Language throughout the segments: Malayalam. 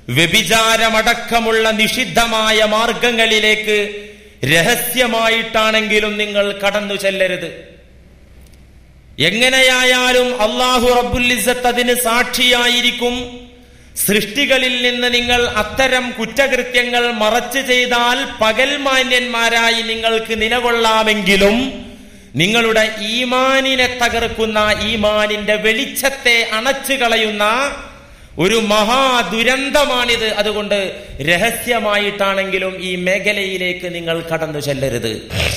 വ്യഭിചാരമടക്കമുള്ള നിഷിദ്ധമായ മാർഗങ്ങളിലേക്ക് രഹസ്യമായിട്ടാണെങ്കിലും നിങ്ങൾ കടന്നു ചെല്ലരുത്. എങ്ങനെയായാലും അല്ലാഹു റബ്ബുൽ ഇസ്സത്ത് അതിന് സാക്ഷിയായിരിക്കും. സൃഷ്ടികളിൽ നിന്ന് നിങ്ങൾ അത്തരം കുറ്റകൃത്യങ്ങൾ മറച്ചു ചെയ്താൽ പകൽമാന്യന്മാരായി നിങ്ങൾക്ക് നിലകൊള്ളാമെങ്കിലും നിങ്ങളുടെ ഈമാനിനെ തകർക്കുന്ന, ഈമാനിന്റെ വെളിച്ചത്തെ അണച്ചു കളയുന്ന ഒരു മഹാദുരന്തമാണിത്. അതുകൊണ്ട് രഹസ്യമായിട്ടാണെങ്കിലും ഈ മേഖലയിലേക്ക് നിങ്ങൾ കടന്നു ചെല്ലരുത്.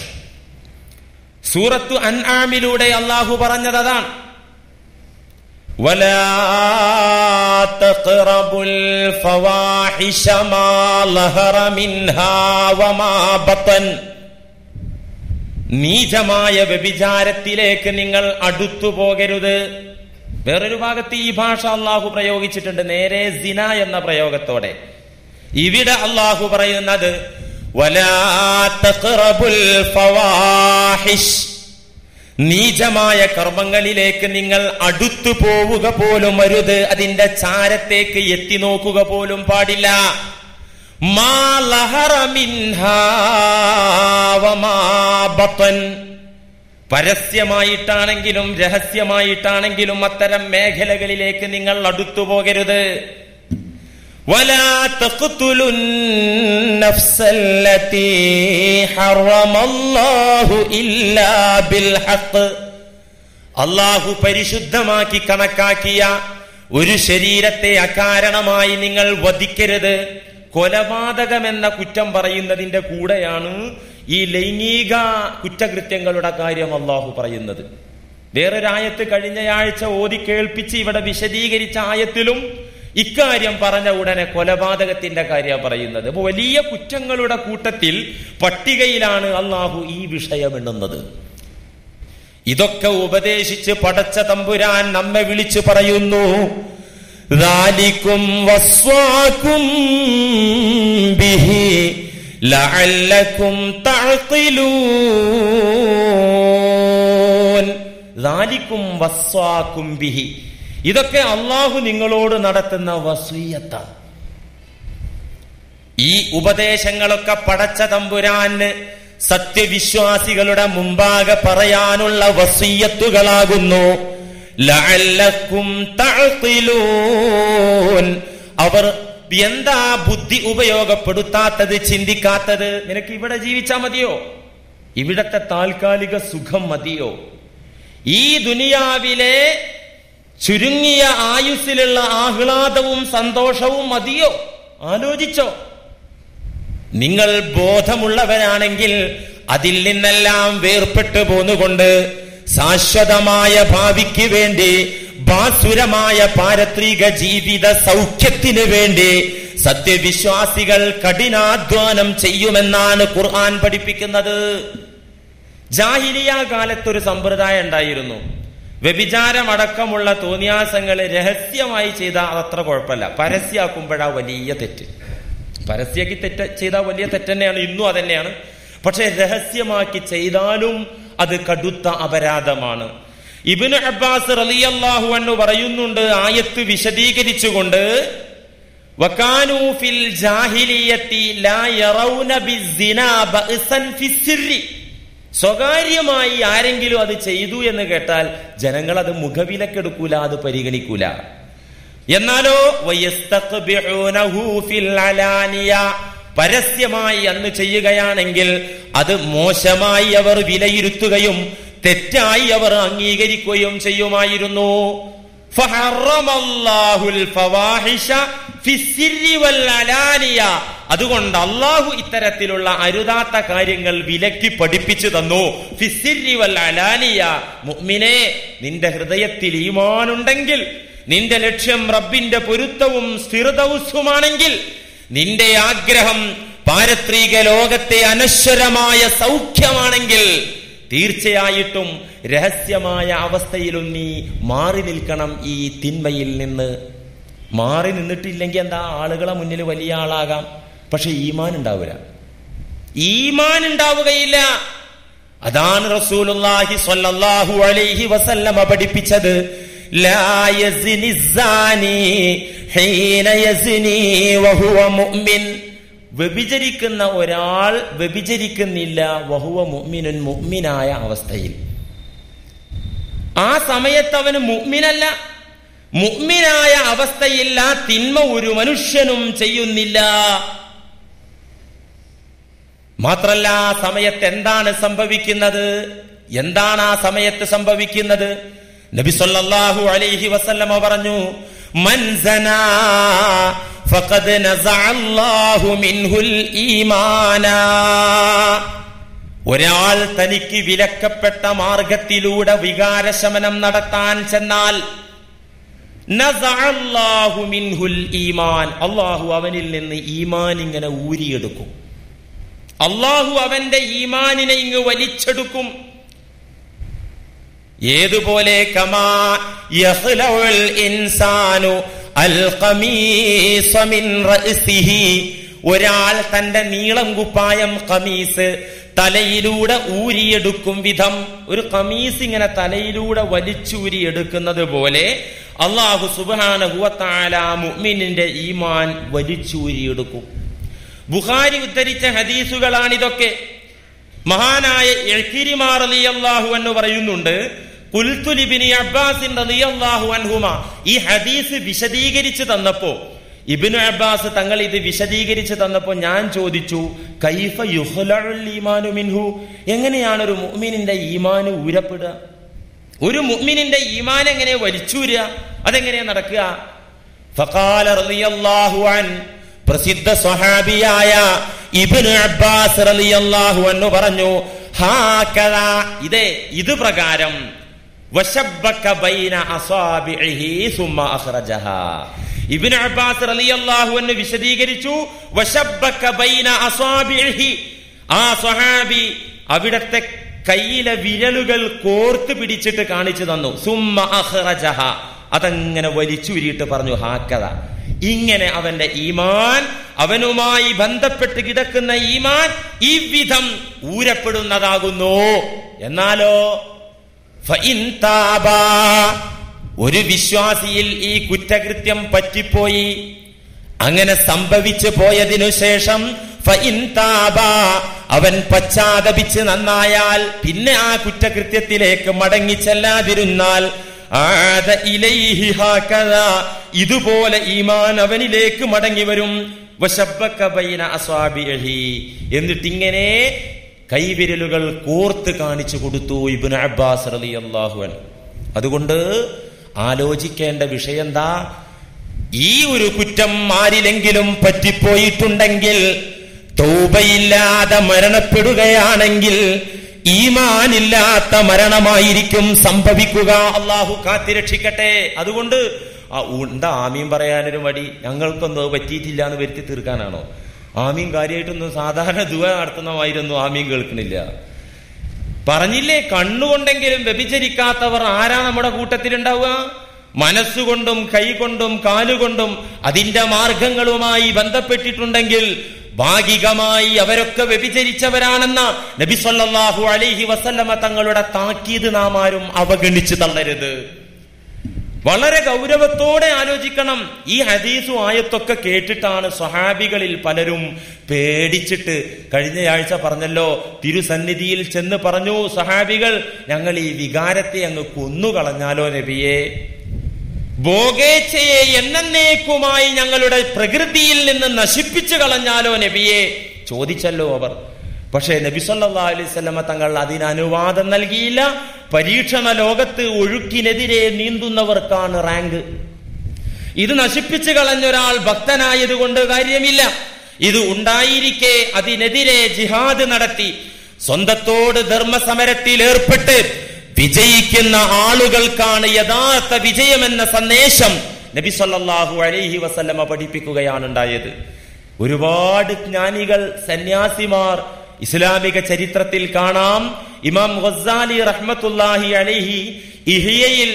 സൂറത്തു അൻആമിലൂടെ അല്ലാഹു പറഞ്ഞത് അതാണ്. വലാ തഖറബുൽ ഫവാഹിശ മാ ലഹറ മിൻഹാ വമാ ബതൻ. നീചമായ വ്യഭിചാരത്തിലേക്ക് നിങ്ങൾ അടുത്തു പോകരുത്. വേറൊരു ഭാഗത്ത് ഈ ഭാഷ അല്ലാഹു പ്രയോഗിച്ചിട്ടുണ്ട് നേരെ സിന എന്ന പ്രയോഗത്തോടെ. ഇവിടെ അല്ലാഹു പറയുന്നത് വലാ തഖറബുൽ ഫവാഹിഷ്, നീചമായ കർമ്മങ്ങളിലേക്ക് നിങ്ങൾ അടുത്തു പോവുക പോലും അരുത്, അതിന്റെ ചാരത്തേക്ക് എത്തി നോക്കുക പോലും പാടില്ല. മാ ലഹറ മിൻഹാ വമാ ബതൻ, പരസ്യമായിട്ടാണെങ്കിലും രഹസ്യമായിട്ടാണെങ്കിലും അത്തരം മേഖലകളിലേക്ക് നിങ്ങൾ അടുത്തു പോകരുത്. വലാ തഖ്തുലുൻ നഫ്സല്ലതീ ഹറമല്ലാഹു ഇല്ലാ ബിൽ ഹഖ്. അല്ലാഹു പരിശുദ്ധമാക്കി കണക്കാക്കിയ ഒരു ശരീരത്തെ അകാരണമായി നിങ്ങൾ വധിക്കരുത്. കൊലപാതകമെന്ന കുറ്റം പറയുന്നതിന്റെ കൂടെയാണ് ഈ ലൈംഗിക കുറ്റകൃത്യങ്ങളുടെ കാര്യം അല്ലാഹു പറയുന്നത്. വേറൊരായത്ത് കഴിഞ്ഞയാഴ്ച ഓതി കേൾപ്പിച്ച് ഇവിടെ വിശദീകരിച്ച ആയത്തിലും ഇക്കാര്യം പറഞ്ഞ ഉടനെ കൊലപാതകത്തിന്റെ കാര്യം പറയുന്നത്. അപ്പൊ വലിയ കുറ്റങ്ങളുടെ കൂട്ടത്തിൽ പട്ടികയിലാണ് അല്ലാഹു ഈ വിഷയം എണ്ണുന്നത്. ഇതൊക്കെ ഉപദേശിച്ച് പടച്ച തമ്പുരാൻ നമ്മെ വിളിച്ചു പറയുന്നു, ദാലികും വസ്വാകും ബിഹി ലഅല്ലകും തഅഖിലൂൻ. ദാലികും വസ്വാകും ബിഹി, ഇതൊക്കെ അല്ലാഹു നിങ്ങളോട് നടത്തുന്ന വസിയ്യത്താണ്. ഈ ഉപദേശങ്ങളൊക്കെ പടച്ച തമ്പുരാന് സത്യവിശ്വാസികളുടെ മുമ്പാകെ പറയാനുള്ള വസിയ്യത്തുകളാകുന്നു. ലഅല്ലകും തഅഖിലൂൻ, അവർ എന്താ ബുദ്ധി ഉപയോഗപ്പെടുത്താത്തത്, ചിന്തിക്കാത്തത്? നിനക്ക് ഇവിടെ ജീവിച്ചാ മതിയോ? ഇവിടത്തെ താൽക്കാലിക സുഖം മതിയോ? ഈ ദുനിയാവിലെ ചുരുങ്ങിയ ആയുസ്സിലുള്ള ആഹ്ലാദവും സന്തോഷവും മതിയോ? ആലോചിച്ചോ? നിങ്ങൾ ബോധമുള്ളവരാണെങ്കിൽ അതിൽ നിന്നെല്ലാം വേർപെട്ടു പോന്നുകൊണ്ട് ശാശ്വതമായ ഭാവിക്ക് വേണ്ടി, ഭാസുരമായ പാരത്രിക ജീവിത സൗഖ്യത്തിന് വേണ്ടി സത്യവിശ്വാസികൾ കഠിനാധ്വാനം ചെയ്യുമെന്നാണ് ഖുർആൻ പഠിപ്പിക്കുന്നത്. ജാഹിലിയ കാലത്തൊരു സമ്പ്രദായം ഉണ്ടായിരുന്നു. വ്യഭിചാരമടക്കമുള്ള തോന്നിയാസങ്ങൾ രഹസ്യമായി ചെയ്താൽ അതത്ര കുഴപ്പമില്ല, പരസ്യമാക്കുമ്പോഴാ വലിയ തെറ്റ്. പരസ്യമാക്കി ചെയ്താൽ വലിയ തെറ്റ് തന്നെയാണ്, ഇന്നും അതന്നെയാണ്. പക്ഷെ രഹസ്യമാക്കി ചെയ്താലും അത് കടുത്ത അപരാധമാണ്. ഇബ്നു അബ്ബാസ് റളിയല്ലാഹു അൻഹു പറയുന്നുണ്ട്, ആയത്ത് വിശദീകരിച്ചുകൊണ്ട്, വകാനൂ ഫിൽ ജാഹിലിയത്തി ലാ യറൗന ബിസ്സിനാ ബഅസൻ ഫിസ്സിരി. സ്വകാര്യമായി ആരെങ്കിലും അത് ചെയ്തു എന്ന് കേട്ടാൽ ജനങ്ങൾ അത് മുഖവിലക്കെടുക്കൂല, അത് പരിഗണിക്കൂല. എന്നാലോ വയസ്തഖ്ബിഊനഹു ഫിൽ അലാനിയ, പരസ്യമായി അന്ന് ചെയ്യുകയാണെങ്കിൽ അത് മോശമായി അവർ വിലയിരുത്തുകയും തെറ്റായി അവർ അംഗീകരിക്കുകയും ചെയ്യുമായിരുന്നു. ഫഹറമല്ലാഹുൽ ഫവാഹിഷ ഫിസ്സിരി വൽ അലാനിയ, അതുകൊണ്ട് അല്ലാഹു ഇത്തരത്തിലുള്ള അരുതാത്ത കാര്യങ്ങൾ വിലക്കി പഠിപ്പിച്ചു തന്നു. ഫിസ്സിരി വൽ അലാനിയ, മുഅ്മിനേ, നിന്റെ ഹൃദയത്തിൽ ഈമാനുണ്ടെങ്കിൽ, നിന്റെ ലക്ഷ്യം റബ്ബിന്റെ പൊരുത്തവും സ്ഥിരതവുമാണെങ്കിൽ, നിന്റെ ആഗ്രഹം പാരത്രിക ലോകത്തെ അനശ്വരമായ സൗഖ്യമാണെങ്കിൽ, തീർച്ചയായിട്ടും രഹസ്യമായ അവസ്ഥയിലും നീ മാറി നിൽക്കണം. ഈ തിന്മയിൽ നിന്ന് മാറി നിന്നിട്ടില്ലെങ്കിൽ എന്താ, ആളുകളെ മുന്നിൽ വലിയ ആളാകാം, പക്ഷെ ഈമാൻ ഉണ്ടാവില്ല, ഈമാൻ ഉണ്ടാവുകയില്ല. അതാണ് റസൂലുള്ളാഹി സ്വല്ലല്ലാഹു അലൈഹി വസല്ലമ പഠിപ്പിച്ചത്. ലാ യസിനി സാനി ഹീന യസ്നി വഹുവ മുഅ്മിൻ, വ്യഭിചരിക്കുന്ന ഒരാൾ വ്യഭിചരിക്കുന്നില്ല വഹുവ മുഅ്മിനുൻ, മുഅ്മിനായ അവസ്ഥയിൽ. ആ സമയത്ത് അവന് മുഅ്മിനല്ല, മുഅ്മിനായ അവസ്ഥയിൽ ആ തിന്മ ഒരു മനുഷ്യനും ചെയ്യുന്നില്ല. മാത്രല്ല ആ സമയത്ത് എന്താണ് സംഭവിക്കുന്നത്? എന്താണ് ആ സമയത്ത് സംഭവിക്കുന്നത്? നബി സല്ലല്ലാഹു അലൈഹി വസല്ലമ പറഞ്ഞു, മൻ സനാ ഫഖദ് നസഅല്ലാഹു മിൻഹുൽ ഈമാന. ഒരാൾ തനിക്ക് വിലക്കപ്പെട്ട മാർഗത്തിലൂടെ വികാരശമനം നടത്താൻ ചെന്നാൽ നസഅല്ലാഹു മിൻഹുൽ ഈമാൻ, അല്ലാഹു അവനിൽ നിന്ന് ഈമാൻ ഇങ്ങനെ ഊരിയെടുക്കും. അല്ലാഹു അവന്റെ ഈമാനിനെ ഇങ്ങ് വലിച്ചെടുക്കും. ഏതുപോലെ? കമാ യഖ്ലഉൽ ഇൻസാനു അൽ ഖമീസ മിൻ റഅസിഹി, ഒരാൾ തന്റെ നീളം കുപ്പായം ഖമീസ് തലയിലൂടെ ഊരിയെടുക്കും വിധം, ഒരു ഖമീസ് ഇങ്ങനെ തലയിലൂടെ വലിച്ചൂരിയെടുക്കുന്നത് പോലെ അല്ലാഹു സുബ്ഹാനഹു വ തആല മുഅ്മിനിന്റെ ഈമാൻ വലിച്ചൂരിയെടുക്കും. ബുഖാരി ഉദ്ധരിച്ച ഹദീസുകളാണിതൊക്കെ. മഹാനായ ഇക്രിമ റളിയല്ലാഹു അൻഹു പറയുന്നുണ്ട്, ഖുൽതു ലിബ്നി അബ്ബാസ് റളിയല്ലാഹു അൻഹുമാ, ഈ ഹദീസ് വിശദീകരിച്ചു തന്നപ്പോ ഇബ്നു അബ്ബാസ് തങ്ങൾ ഇത് വിശദീകരിച്ചു തന്നപ്പോ ഞാൻ ചോദിച്ചു, കൈഫ യുഖ്ലഉൽ ഈമാനു മിൻഹു, എങ്ങനെയാണ് ഒരു മുഅ്മിനിന്റെ ഈമാൻ ഊരപ്പെടുക? ഒരു മുഅ്മിനിന്റെ ഈമാൻ എങ്ങനെ വലിച്ചൂരുക? അതെങ്ങനെയാ നടക്കുക? ഫഖാല റളിയല്ലാഹു അൻ, പ്രസിദ്ധ സ്വഹാബിയായ ഇബ്നു അബ്ബാസ് റളിയല്ലാഹു അൻഹു പറഞ്ഞു, ഹാകദാ, ഇത് പ്രകാരം, വശബ്ബക ബൈന അസാബിഇഹി സുമ്മ അഖ്റജഹാ. ഇബ്നു അബ്ബാസ് റളിയല്ലാഹു അൻഹു വിശദീകരിച്ചു, വശബ്ബക ബൈന അസാബിഇഹി, ആ സ്വഹാബി അവിടത്തെ കയ്യിലെ വിരലുകൾ കോർത്ത് പിടിച്ചിട്ട് കാണിച്ചു തന്നു. സുമ്മ അഖ്റജഹാ, അതങ്ങനെ വലിച്ചുരിയിട്ട് പറഞ്ഞു, ഹാകദാ, ഇങ്ങനെ അവന്റെ ഈമാൻ, അവനുമായി ബന്ധപ്പെട്ട് കിടക്കുന്ന ഈമാൻ ഈ വിധം ഊരപ്പെടുന്നതാകുന്നു. എന്നാലോ ഫഇൻ താബാ, ഒരു വിശ്വാസിയിൽ ഈ കുറ്റകൃത്യം പറ്റിപ്പോയി, അങ്ങനെ സംഭവിച്ചു പോയതിനു ശേഷം ഫഇൻ താബാ, അവൻ പശ്ചാത്തപിച്ച് നന്നായാൽ, പിന്നെ ആ കുറ്റകൃത്യത്തിലേക്ക് മടങ്ങിച്ചെല്ലാതിരുന്നാൽ, ആദ ഇലൈഹി ഹാകദാ, ഇതുപോലെ ഈമാൻ അവനിലേക്ക് മടങ്ങി വരും. വശബ്ബക ബൈന അസ്വാബിഹി, എന്നിട്ടിങ്ങനെ കൈവിരലുകൾ കോർത്ത് കാണിച്ചു കൊടുത്തു ഇബ്നു അബ്ബാസ് റളിയല്ലാഹു അൻഹു. അതുകൊണ്ട് ആലോചിക്കേണ്ട വിഷയം എന്താ? ഈ ഒരു കുറ്റം ആരിലെങ്കിലും പറ്റിപ്പോയിട്ടുണ്ടെങ്കിൽ, തൗബയില്ലാതെ മരണപ്പെടുകയാണെങ്കിൽ ഈമാനില്ലാത്ത മരണമായിരിക്കും സംഭവിക്കുക. അള്ളാഹു കാത്തിരക്ഷിക്കട്ടെ. അതുകൊണ്ട് എന്താ ആമീൻ പറയാനൊരു മടി? ഞങ്ങൾക്കൊന്നും പറ്റിയിട്ടില്ല എന്ന് വരുത്തി തീർക്കാനാണോ? ആമീൻ കാര്യമായിട്ടൊന്നും സാധാരണ ദുആ നടത്തുന്നമായിരുന്നു ആമീൻ കേൾക്കണില്ല. പറഞ്ഞില്ലേ, കണ്ണുകൊണ്ടെങ്കിലും വ്യഭിചരിക്കാത്തവർ ആരാ നമ്മുടെ കൂട്ടത്തിലുണ്ടാവുക? മനസ്സുകൊണ്ടും കൈകൊണ്ടും കാലുകൊണ്ടും അതിന്റെ മാർഗങ്ങളുമായി ബന്ധപ്പെട്ടിട്ടുണ്ടെങ്കിൽ ഭാഗികമായി അവരൊക്കെ വ്യഭിചരിച്ചവരാണെന്ന നബി സല്ലല്ലാഹു അലൈഹി വസല്ലമ തങ്ങളുടെ താക്കീത് നാം ആരും അവഗണിച്ചു തള്ളരുത്. വളരെ ഗൗരവത്തോടെ ആലോചിക്കണം. ഈ ഹദീസും ആയത്തൊക്കെ കേട്ടിട്ടാണ് സ്വഹാബികളിൽ പലരും പേടിച്ചിട്ട്, കഴിഞ്ഞയാഴ്ച പറഞ്ഞല്ലോ, തിരുസന്നിധിയിൽ ചെന്ന് പറഞ്ഞു സ്വഹാബികൾ, ഞങ്ങൾ ഈ വികാരത്തെ അങ്ങ് കൊന്നുകളഞ്ഞാലോ നബിയെ, ഭോഗേച്ഛയെ എന്നേക്കുമായി ഞങ്ങളുടെ പ്രകൃതിയിൽ നിന്ന് നശിപ്പിച്ചു കളഞ്ഞാലോ നബിയെ ചോദിച്ചല്ലോ അവർ. പക്ഷേ നബി സല്ലല്ലാഹു അലൈഹി വസല്ലമ തങ്ങൾ അതിന് അനുവാദം നൽകിയില്ല. പരീക്ഷണ ലോകത്ത് ഒഴുക്കിനെതിരെ നീന്തുന്നവർക്കാണ് റാങ്ക്. ഇത് നശിപ്പിച്ചു കളഞ്ഞൊരാൾ ഭക്തനായതുകൊണ്ട് കാര്യമില്ല. ഇത് ഉണ്ടായിരിക്കെ അതിനെതിരെ ജിഹാദ് നടത്തി സ്വന്തത്തോട് ധർമ്മസമരത്തിൽ ഏർപ്പെട്ട് വിജയിക്കുന്ന ആളുകൾക്കാണ് യഥാർത്ഥ വിജയമെന്ന സന്ദേശം നബി സല്ലല്ലാഹു അലൈഹി വസല്ലമ പഠിപ്പിക്കുകയാണ് ഉണ്ടായത്. ഒരുപാട് ജ്ഞാനികൾ, സന്യാസിമാർ ഇസ്ലാമിക ചരിത്രത്തിൽ കാണാം. ഇമാം ഗസ്സാലി റഹ്മത്തുള്ളാഹി അലൈഹി ഇഹ്യയിൽ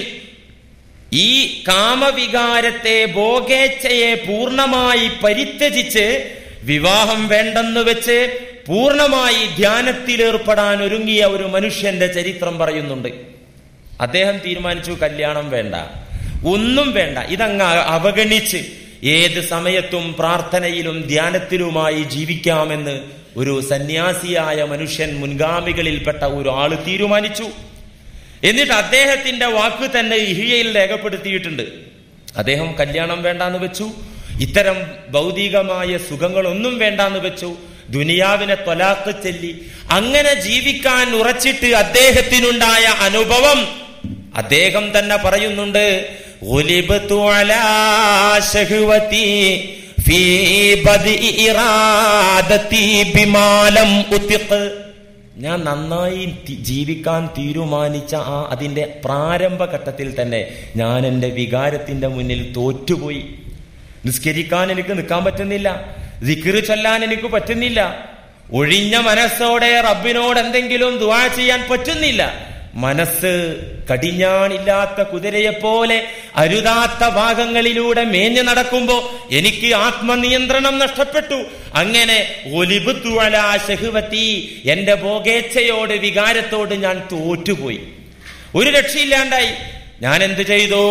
ഈ കാമവികാരത്തെ, ഭോഗേച്ഛയെ പൂർണ്ണമായി പരിത്യജിച്ച് വിവാഹം വേണ്ടെന്ന് വെച്ച് പൂർണ്ണമായി ധ്യാനത്തിലേർപ്പെടാൻ ഒരുങ്ങിയ ഒരു മനുഷ്യന്റെ ചരിത്രം പറയുന്നുണ്ട്. അദ്ദേഹം തീരുമാനിച്ചു, കല്യാണം വേണ്ട, ഒന്നും വേണ്ട, ഇതങ്ങ് അവഗണിച്ച് ഏത് സമയത്തും പ്രാർത്ഥനയിലും ധ്യാനത്തിലുമായി ജീവിക്കാമെന്ന് ഒരു സന്യാസിയായ മനുഷ്യൻ, മുൻഗാമികളിൽപ്പെട്ട ഒരാൾ തീരുമാനിച്ചു. എന്നിട്ട് അദ്ദേഹത്തിന്റെ വാക്ക് തന്നെ ഇഹ്യയിൽ രേഖപ്പെടുത്തിയിട്ടുണ്ട്. അദ്ദേഹം കല്യാണം വേണ്ടാന്ന് വെച്ചു, ഇത്തരം ഭൗതികമായ സുഖങ്ങളൊന്നും വേണ്ടാന്ന് വെച്ചു, ദുനിയാവിനെ ത്വലാഖ് ചൊല്ലി അങ്ങനെ ജീവിക്കാൻ ഉറച്ചിട്ട് അദ്ദേഹത്തിനുണ്ടായ അനുഭവം അദ്ദേഹം തന്നെ പറയുന്നുണ്ട്. ഗുലിബ്തു അലാ ശഹ്വതി ഫീ ബദി ഇറാദതി ബിമാ ലം ഉതിഖ്. ഞാൻ നന്നായി ജീവിക്കാൻ തീരുമാനിച്ച അതിന്റെ പ്രാരംഭഘട്ടത്തിൽ തന്നെ ഞാൻ എന്റെ വികാരത്തിന്റെ മുന്നിൽ തോറ്റുപോയി. നിസ്കരിക്കാൻ എനിക്ക് നിൽക്കാൻ പറ്റുന്നില്ല, ദിക്ർ ചൊല്ലാൻ എനിക്ക് പറ്റുന്നില്ല, ഒഴിഞ്ഞ മനസ്സോടെ റബ്ബിനോട് എന്തെങ്കിലും ദുആ ചെയ്യാൻ പറ്റുന്നില്ല. മനസ്സ് കടിഞ്ഞാണില്ലാത്ത കുതിരയെപ്പോലെ അരുതാത്ത ഭാഗങ്ങളിലൂടെ മേഞ്ഞു നടക്കുമ്പോ എനിക്ക് ആത്മനിയന്ത്രണം നഷ്ടപ്പെട്ടു. അങ്ങനെ ഒലിബ്തു അലാ ശഹ്വതി, എന്റെ ഭോഗേച്ഛയോട്, വികാരത്തോട് ഞാൻ തോറ്റുപോയി. ഒരു രക്ഷയില്ലാണ്ടായി. ഞാൻ എന്ത് ചെയ്തു?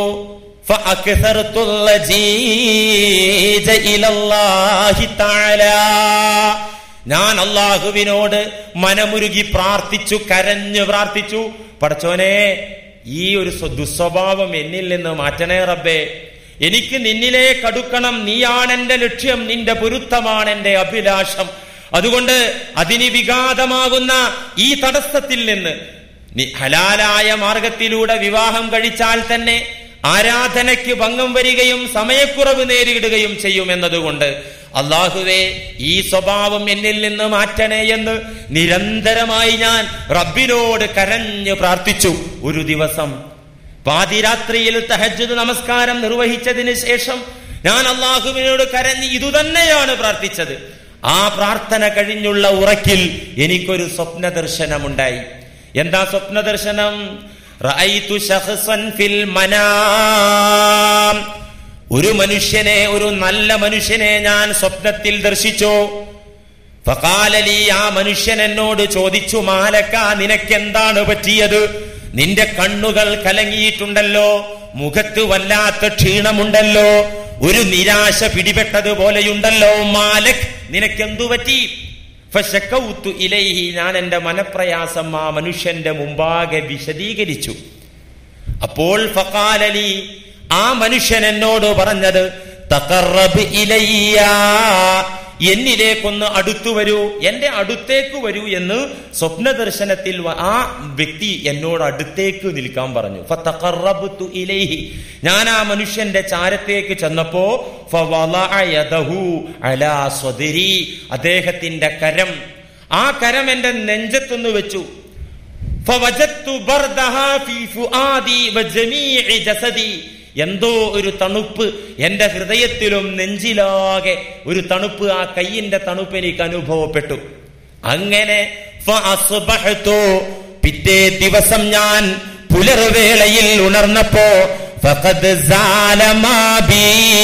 ഞാൻ അല്ലാഹുവിനോട് മനമുരുകി പ്രാർത്ഥിച്ചു, കരഞ്ഞു പ്രാർത്ഥിച്ചു. പടച്ചോനെ, ഈ ഒരു ദുസ്വഭാവം എന്നിൽ നിന്ന് മാറ്റണേ റബ്ബേ. എനിക്ക് നിന്നിലേക്ക് അടുക്കണം, നീയാണ് എന്റെ ലക്ഷ്യം, നിന്റെ പൊരുത്തമാണ് എന്റെ അഭിലാഷം. അതുകൊണ്ട് അതിന് വിഘാതമാകുന്ന ഈ തടസ്സത്തിൽ നിന്ന്, ഹലാലായ മാർഗത്തിലൂടെ വിവാഹം കഴിച്ചാൽ തന്നെ ആരാധനയ്ക്ക് ഭംഗം വരികയും സമയക്കുറവ് നേരിടുകയും ചെയ്യുമെന്നതുകൊണ്ട് അല്ലാഹുവേ, ഈ സ്വഭാവം എന്നിൽ നിന്ന് മാറ്റണേ എന്ന് നിരന്തരമായി ഞാൻ റബ്ബിനോട് കരഞ്ഞു പ്രാർത്ഥിച്ചു. ഒരു ദിവസം പാതിരാത്രിയിൽ തഹജ്ജുദ് നമസ്കാരം നിർവഹിച്ചതിന് ശേഷം ഞാൻ അല്ലാഹുവിനോട് കരഞ്ഞ് ഇതുതന്നെയാണ് പ്രാർത്ഥിച്ചത്. ആ പ്രാർത്ഥന കഴിഞ്ഞുള്ള ഉറക്കിൽ എനിക്കൊരു സ്വപ്ന ദർശനമുണ്ടായി. എന്താ സ്വപ്ന ദർശനം? റഅയ്തു ശഖ്സൻ ഫിൽ മനാം, ഒരു മനുഷ്യനെ, ഒരു നല്ല മനുഷ്യനെ ഞാൻ സ്വപ്നത്തിൽ ദർശിച്ചു. ഫഖാല ലീ, ആ മനുഷ്യൻ എന്നോട് ചോദിച്ചു, മാലക, നിനക്കെന്താണ് പറ്റിയത്? നിന്റെ കണ്ണുകൾ കലങ്ങിയിട്ടുണ്ടല്ലോ, മുഖത്ത് വല്ലാത്ത ക്ഷീണമുണ്ടല്ലോ, ഒരു നിരാശ പിടിപെട്ടതുപോലെയുണ്ടല്ലോ. മാലക്, നിനക്കെന്തു പറ്റി? ഫശകൗതു ഇലൈഹി, ഞാൻ എന്റെ മനപ്രയാസം ആ മനുഷ്യന്റെ മുമ്പാകെ വിശദീകരിച്ചു. അപ്പോൾ ഫഖാല ലീ, ആ മനുഷ്യൻ എന്നോട് പറഞ്ഞത്, തഖറബ് ഇലയ്യ, എന്നിലേക്കൊന്ന് അടുത്തു വരൂ, എന്റെ അടുത്തേക്ക് വരൂ എന്ന് സ്വപ്ന ദർശനത്തിൽ ആ വ്യക്തി എന്നോട് അടുത്തേക്ക് നിൽക്കാൻ പറഞ്ഞു. ഫതഖറബ്തു ഇലൈഹി, ഞാൻ ആ മനുഷ്യന്റെ ചാരത്തേക്ക് ചെന്നപ്പോ ഫവളഅ യദഹു അലാ സ്വദരി, അദ്ദേഹത്തിന്റെ കരം, ആ കരം എന്റെ നെഞ്ചത്തൊന്ന് വെച്ചു. ഫവജത്തു ബർദഹാ ഫീ ഫുആദി വജമീഇ ജസദി, എന്തോ ഒരു തണുപ്പ് എന്റെ ഹൃദയത്തിലും നെഞ്ചിലാകെ ഒരു തണുപ്പ്, ആ കയ്യിന്റെ തണുപ്പ് എനിക്ക് അനുഭവപ്പെട്ടു. അങ്ങനെ ഫഅസ്ബഹതു, പിറ്റേ ദിവസം ഞാൻ പുലർവേളയിൽ ഉണർന്നപ്പോ ഫഖദ് സാല മാ ബി,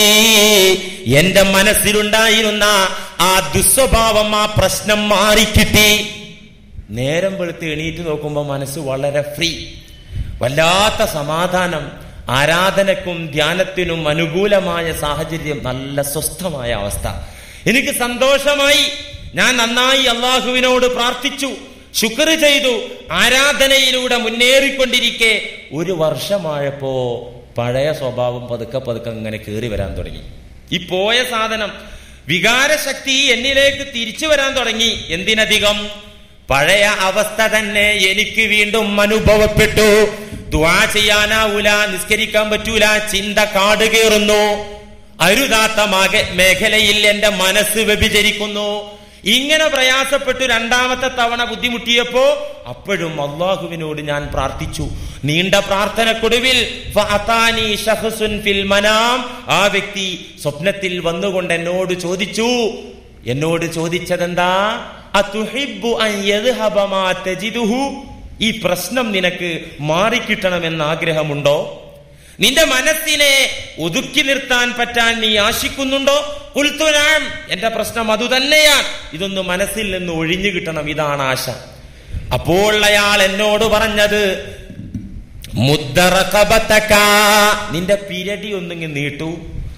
എന്റെ മനസ്സിലുണ്ടായിരുന്ന ആ ദുസ്വഭാവം, ആ പ്രശ്നം മാറിക്കിട്ടി. നേരം വെളുത്ത് എണീറ്റ് നോക്കുമ്പോ മനസ്സ് വളരെ ഫ്രീ, വല്ലാത്ത സമാധാനം, ആരാധനക്കും ധ്യാനത്തിനും അനുകൂലമായ സാഹചര്യം, നല്ല സ്വസ്ഥമായ അവസ്ഥ. എനിക്ക് സന്തോഷമായി. ഞാൻ നന്നായി അല്ലാഹുവിനോട് പ്രാർത്ഥിച്ചു, ശുക്ർ ചെയ്തു, ആരാധനയിലൂടെ മുന്നേറിക്കൊണ്ടിരിക്കെ ഒരു വർഷമായപ്പോ പഴയ സ്വഭാവം പതുക്കെ പതുക്കെ ഇങ്ങനെ കയറി വരാൻ തുടങ്ങി. ഈ പോയ സാധനം, വികാരശക്തി എന്നിലേക്ക് തിരിച്ചു വരാൻ തുടങ്ങി. എന്തിനധികം, പഴയ അവസ്ഥ തന്നെ എനിക്ക് വീണ്ടും അനുഭവപ്പെട്ടു. ദുആ ചെയ്യാനാവൂല, നിസ്കരിക്കാൻ പറ്റൂല, ചിന്ത കാട് കയറുന്നു, അരുതാത്ത മേഖലയിൽ എന്റെ മനസ്സ് വ്യഭിചരിക്കുന്നു. ഇങ്ങനെ പ്രയാസപ്പെട്ടു രണ്ടാമത്തെ തവണ ബുദ്ധിമുട്ടിയപ്പോ അപ്പോഴും അല്ലാഹുവിനോട് ഞാൻ പ്രാർത്ഥിച്ചു. നീണ്ട പ്രാർത്ഥനക്കൊടുവിൽ ഫഅതാനി ശഖ്സുൻ ഫിൽ മനാം, ആ വ്യക്തി സ്വപ്നത്തിൽ വന്നുകൊണ്ട് എന്നോട് ചോദിച്ചതെന്താ? അതുഹിബ്ബു അൻ യദ്ഹബ മാ തജിദുഹു, ഈ പ്രശ്നം നിനക്ക് മാറിക്കിട്ടണമെന്ന് ആഗ്രഹമുണ്ടോ? നിന്റെ മനസ്സിനെ ഒതുക്കി നിർത്താൻ പറ്റാൻ നീ ആശിക്കുന്നുണ്ടോ? ഖുൽതു നഅം, എന്റെ പ്രശ്നം അതുതന്നെയാണ്, ഇതൊന്ന് മനസ്സിൽ നിന്ന് ഒഴിഞ്ഞു കിട്ടണം, ഇതാണ് ആശ. അപ്പോൾ അയാൾ എന്നോട് പറഞ്ഞത്, മുദ്ദറഖബതക, നിന്റെ പിരടി ഒന്നിങ്ങ് നീട്ടൂ,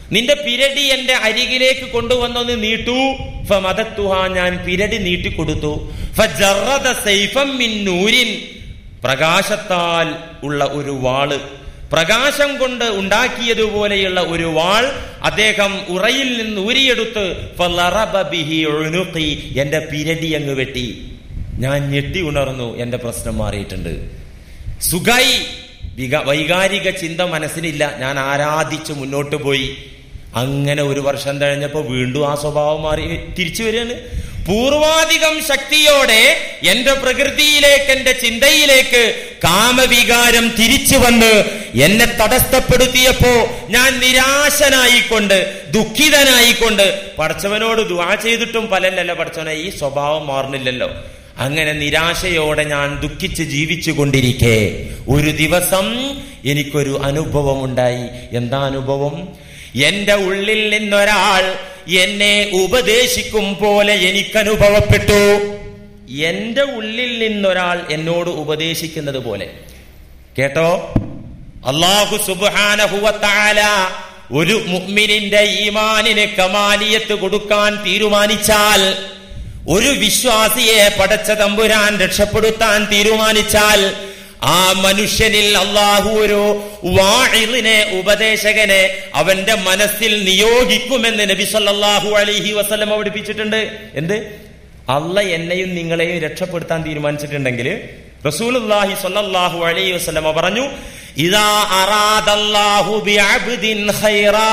നിന്റെ പിരടി എന്റെ അരികിലേക്ക് കൊണ്ടുവന്നൊന്ന് നീട്ടൂ. ഫമദത്തുഹ, ഞാൻ പിരടി നീട്ടിക്കൊടുത്തു. ഫജറദ സൈഫം മിൻ നൂരിൻ, പ്രകാശത്താൽ ഉള്ള ഒരു വാള്, പ്രകാശം കൊണ്ട് ഉണ്ടാക്കിയതുപോലെയുള്ള ഒരു വാൾ അദ്ദേഹം ഉറയിൽ നിന്ന് ഊരിയെടുത്ത് ഫളറബ ബിഹി ഉനുഖി, എന്റെ പിരടി അങ്ങ് വെട്ടി. ഞാൻ ഞെട്ടി ഉണർന്നു, എന്റെ പ്രശ്നം മാറിയിട്ടുണ്ട്. സുഖായി, വൈകാരിക ചിന്ത മനസ്സിനില്ല. ഞാൻ ആരാധിച്ച് മുന്നോട്ട് പോയി. അങ്ങനെ ഒരു വർഷം കഴിഞ്ഞപ്പോ വീണ്ടും ആ സ്വഭാവം മാറി തിരിച്ചു വരികയാണ്. പൂർവാധികം ശക്തിയോടെ എന്റെ പ്രകൃതിയിലേക്ക്, എന്റെ ചിന്തയിലേക്ക് കാമവികാരം തിരിച്ചു വന്ന് എന്നെ തടസ്സപ്പെടുത്തിയപ്പോ ഞാൻ നിരാശനായിക്കൊണ്ട്, ദുഃഖിതനായിക്കൊണ്ട് പടച്ചവനോട് ദുആ ചെയ്തിട്ടും ഫലമില്ലല്ലോ. പടച്ചവനെ, ഈ സ്വഭാവം മാറുന്നില്ലല്ലോ. അങ്ങനെ നിരാശയോടെ ഞാൻ ദുഃഖിച്ച് ജീവിച്ചു കൊണ്ടിരിക്കെ ഒരു ദിവസം എനിക്കൊരു അനുഭവം ഉണ്ടായി. എന്താ അനുഭവം? എന്റെ ഉള്ളിൽ നിന്നൊരാൾ എന്നെ ഉപദേശിക്കും പോലെ എനിക്കനുഭവപ്പെട്ടു. എന്റെ ഉള്ളിൽ നിന്നൊരാൾ എന്നോട് ഉപദേശിക്കുന്നത് പോലെ. കേട്ടോ, അല്ലാഹു സുബ്ഹാനഹു വ തആല ഒരു മുഅ്മിനിന്റെ ഈമാനിന് കമാലിയത്ത് കൊടുക്കാൻ തീരുമാനിച്ചാൽ, ഒരു വിശ്വാസിയെ പടച്ച തമ്പുരാൻ രക്ഷപ്പെടുത്താൻ തീരുമാനിച്ചാൽ, ആ മനുഷ്യനിൽ അല്ലാഹു ഒരു വാഇളിനെ, ഉപദേശകനെ അവന്റെ മനസ്സിൽ നിയോഗിക്കുമെന്ന് നബി സല്ലല്ലാഹു അലൈഹി വസല്ലം പഠിപ്പിച്ചിട്ടുണ്ട്. എന്ത്? അല്ലാഹ് എന്നെയും നിങ്ങളെയും രക്ഷപ്പെടുത്താൻ തീരുമാനിച്ചിട്ടുണ്ടെങ്കിൽ റസൂലുള്ളാഹി സ്വല്ലല്ലാഹു അലൈഹി വസല്ലം പറഞ്ഞു, ഇദാ അറാദല്ലാഹു ബിഅബ്ദിൻ ഖൈറാ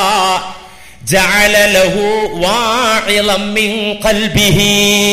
ജഅല ലഹു വാഇളൻ മിൻ ഖൽബിഹി.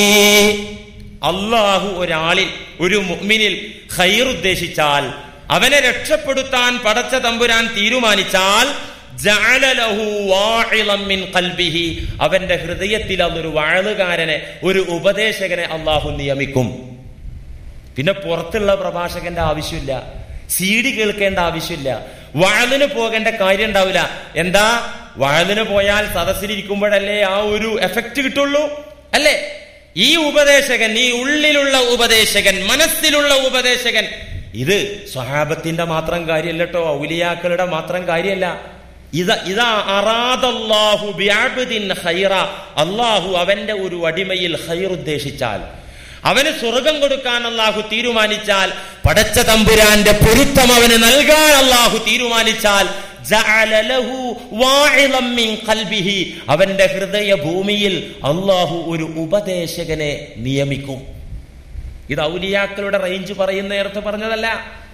അല്ലാഹു ഒരാളിൽ, ഒരു മുഅ്മിനിൽ ഖൈർ ഉദ്ദേശിച്ചാൽ, അവനെ രക്ഷപ്പെടുത്താൻ പടച്ച തമ്പുരാൻ തീരുമാനിച്ചാൽ, ജഅല ലഹു വാഇളൻ മിൻ ഖൽബിഹി, അവന്റെ ഹൃദയത്തിൽ അതൊരു വാഴുകാരനെ, ഒരു ഉപദേശകനെ അല്ലാഹു നിയമിക്കും. പിന്നെ പുറത്തുള്ള പ്രഭാഷകന്റെ ആവശ്യമില്ല, CD കേൾക്കേണ്ട ആവശ്യമില്ല, വഅലിന് പോകേണ്ട കാര്യം ഉണ്ടാവില്ല. എന്താ? വഅലിന് പോയാൽ സദസ്സിലിരിക്കുമ്പോഴല്ലേ ആ ഒരു എഫക്റ്റ് കിട്ടുള്ളൂ, അല്ലേ? ഈ ഉപദേശകൻ, ഈ ഉള്ളിലുള്ള ഉപദേശകൻ, മനസ്സിലുള്ള ഉപദേശകൻ, ഇത് സ്വഹാബത്തിന്റെ മാത്രം കാര്യമല്ല കേട്ടോ, ഔലിയാക്കളുടെ മാത്രം കാര്യമല്ല. ഇതാ അറാദല്ലാഹു ബിഅബ്ദിൻ ഖൈറ, അല്ലാഹു അവന്റെ ഒരു അടിമയിൽ ഖൈർ ഉദ്ദേശിച്ചാൽ, അവന് സ്വർഗം കൊടുക്കാൻ അല്ലാഹു തീരുമാനിച്ചാൽ, പടച്ച തമ്പുരാന്റെ പൊരുത്തം അവന് നൽകാൻ അല്ലാഹു തീരുമാനിച്ചാൽ, ജഅല ലഹു വാഇളൻ മിൻ ഖൽബിഹി, അവന്റെ ഹൃദയ ഭൂമിയിൽ അല്ലാഹു ഒരു ഉപദേശകനെ നിയമിക്കും. ഇത് ഔലിയാക്കളുടെ റേഞ്ച് പറയുന്ന നേരത്തെ പറഞ്ഞതല്ല.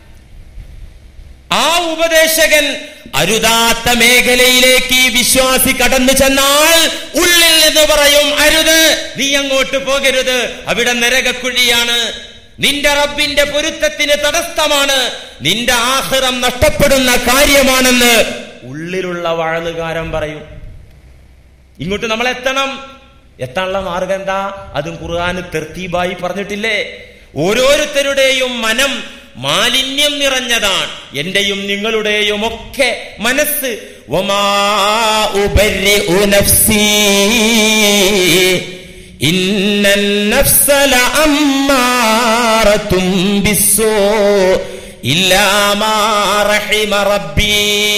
ആ ഉപദേശകൻ അരുതാത്ത മേഖലയിലേക്ക് ഈ വിശ്വാസി കടന്നു ചെന്നാൽ ഉള്ളിൽ നിന്ന് പറയും, അരുത്, നീ അങ്ങോട്ട് പോകരുത്, അവിടെ നരകക്കുഴിയാണ്, നിന്റെ റബ്ബിന്റെ പൊരുത്തത്തിന് തടസ്സമാണ്, നിന്റെ ആഖിറം നഷ്ടപ്പെടുന്ന കാര്യമാണെന്ന് ഉള്ളിലുള്ള വാഴുകാരൻ പറയും. ഇങ്ങോട്ട് നമ്മൾ എത്താനുള്ള മാർഗം എന്താ? അതും ഖുർആന് തർത്തീബായി പറഞ്ഞിട്ടില്ലേ? ഓരോരുത്തരുടെയും മനം മാലിന്യം നിറഞ്ഞതാണ്, എന്റെയും നിങ്ങളുടെയും ഒക്കെ മനസ്സ്. വമാ ഉബരിഉ നഫ്സി ഇന്നൻ നഫ്സ ലഅമ്മാറത്തും ബിസ്സൂ ഇല്ലാ മാ റഹിമ റബ്ബി.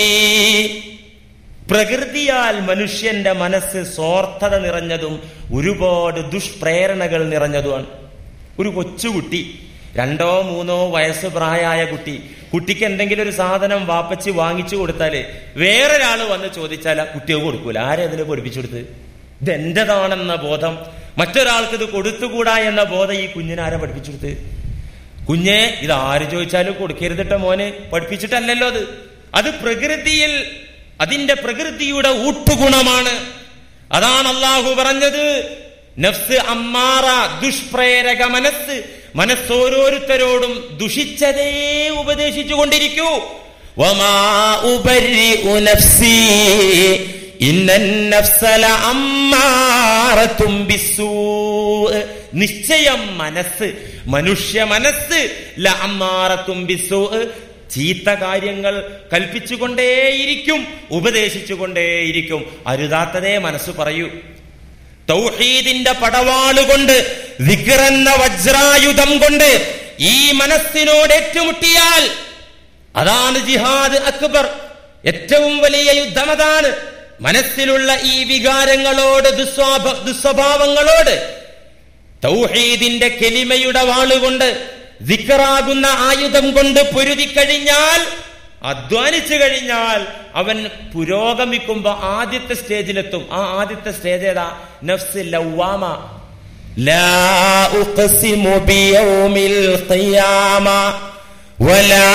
പ്രകൃതിയാൽ മനുഷ്യന്റെ മനസ്സ് സ്വാർത്ഥത നിറഞ്ഞതും ഒരുപാട് ദുഷ്പ്രേരണകൾ നിറഞ്ഞതുമാണ്. ഒരു കൊച്ചുകുട്ടി, 2-3 വയസ്സ് പ്രായമായ കുട്ടിക്ക് എന്തെങ്കിലും ഒരു സാധനം വാപ്പച്ചി വാങ്ങിച്ചു കൊടുത്താല് വേറൊരാള് വന്ന് ചോദിച്ചാൽ ആ കുട്ടിയെ കൊടുക്കൂല. ആരെ അതിന് പഠിപ്പിച്ചു കൊടുത്ത്? ഇതെന്റേതാണെന്ന ബോധം, മറ്റൊരാൾക്ക് ഇത് കൊടുത്തുകൂടാ എന്ന ബോധം ഈ കുഞ്ഞിനാരെ പഠിപ്പിച്ചു കൊടുത്ത്? കുഞ്ഞെ, ഇത് ആര് ചോദിച്ചാലും കൊടുക്കരുതിട്ട മോനെ, പഠിപ്പിച്ചിട്ടല്ലല്ലോ. അത് പ്രകൃതിയിൽ, അതിന്റെ പ്രകൃതിയുടെ ഊട്ടുഗുണമാണ്. അതാണ് അല്ലാഹു പറഞ്ഞത്, നഫ്സ് അമ്മാറ, ദുഷ്പ്രേരക മനസ്സോരോരുത്തരോടും ദുഷിച്ചതേ ഉപദേശിച്ചു കൊണ്ടിരിക്കൂ. വമാ ഉബരിഉ നഫ്സി ഇന്നൻ നഫ്സ ലഅമ്മാറത്തും ബിസ്സൂ. നിശ്ചയം മനുഷ്യ മനസ്സ് ലഅമ്മാറത്തും ബിസ്സൂ, ചീത്ത കാര്യങ്ങൾ കൽപ്പിച്ചുകൊണ്ടേയിരിക്കും, ഉപദേശിച്ചുകൊണ്ടേയിരിക്കും. അരുതാത്തതേ മനസ്സ് പറയൂ. തൗഹീദിന്റെ പടവാളുകൊണ്ട്, ദിക്റെന്ന വജ്രായുധം കൊണ്ട് ഈ മനസ്സിനോട് ഏറ്റുമുട്ടിയാൽ അതാണ് ജിഹാദ് അക്ബർ. ഏറ്റവും വലിയ യുദ്ധം അതാണ്. മനസ്സിലുള്ള ഈ വികാരങ്ങളോട്, ദുസ്വഭാവങ്ങളോട് തൗഹീദിന്റെ കെലിമയുടെ വാളുകൊണ്ട്, ദിക്റാകുന്ന ആയുധം കൊണ്ട് പൊരുതിക്കഴിഞ്ഞാൽ, അധ്വാനിച്ചു കഴിഞ്ഞാൽ അവൻ പുരോഗമിക്കുമ്പോ ആദ്യത്തെ സ്റ്റേജിലെത്തും. ആ ആദ്യത്തെ സ്റ്റേജ് ഏതാ? നഫ്സ് ലവ്വാമ. ലാ ഉഖ്സിമു ബിയൗമിൽ ഖിയാമ വലാ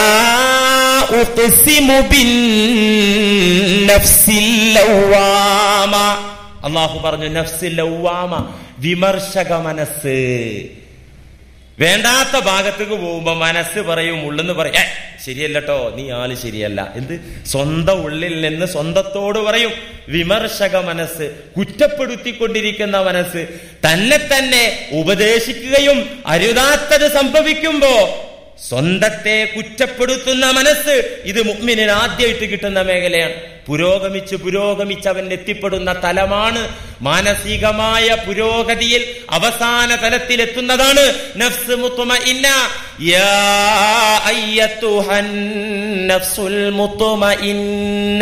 ഉഖ്സിമു ബിന്നഫ്സിൽ ലവ്വാമ. അല്ലാഹു പറഞ്ഞു നഫ്സിൽ ലവ്വാമ, വിമർശക മനസ്സ്. വേണ്ടാത്ത ഭാഗത്തേക്ക് പോകുമ്പോ മനസ്സ് പറയും, ഉള്ളെന്ന് പറയും, ശരിയല്ലട്ടോ, നീ ആള് ശരിയല്ല. എന്ത്? സ്വന്തം ഉള്ളിൽ നിന്ന് സ്വന്തത്തോട് പറയും. വിമർശക മനസ്സ്, കുറ്റപ്പെടുത്തിക്കൊണ്ടിരിക്കുന്ന മനസ്സ്, തന്നെ ഉപദേശിക്കുകയും അരുതാത്തത് സംഭവിക്കുമ്പോ സ്വന്തത്തെ കുറ്റപ്പെടുത്തുന്ന മനസ്സ്. ഇത് മുഅ്മിനിന് ആദ്യമായിട്ട് കിട്ടുന്ന മേഖലയാണ്. പുരോഗമിച്ച് അവൻ എത്തിപ്പെടുന്ന തലമാണ്. മാനസികമായ പുരോഗതിയിൽ അവസാന തലത്തിലെത്തുന്നതാണ് നഫ്സ് മുത്മഇന്ന. യാ അയ്യത്തുഹൻ നഫ്സുൽ മുത്മഇന്ന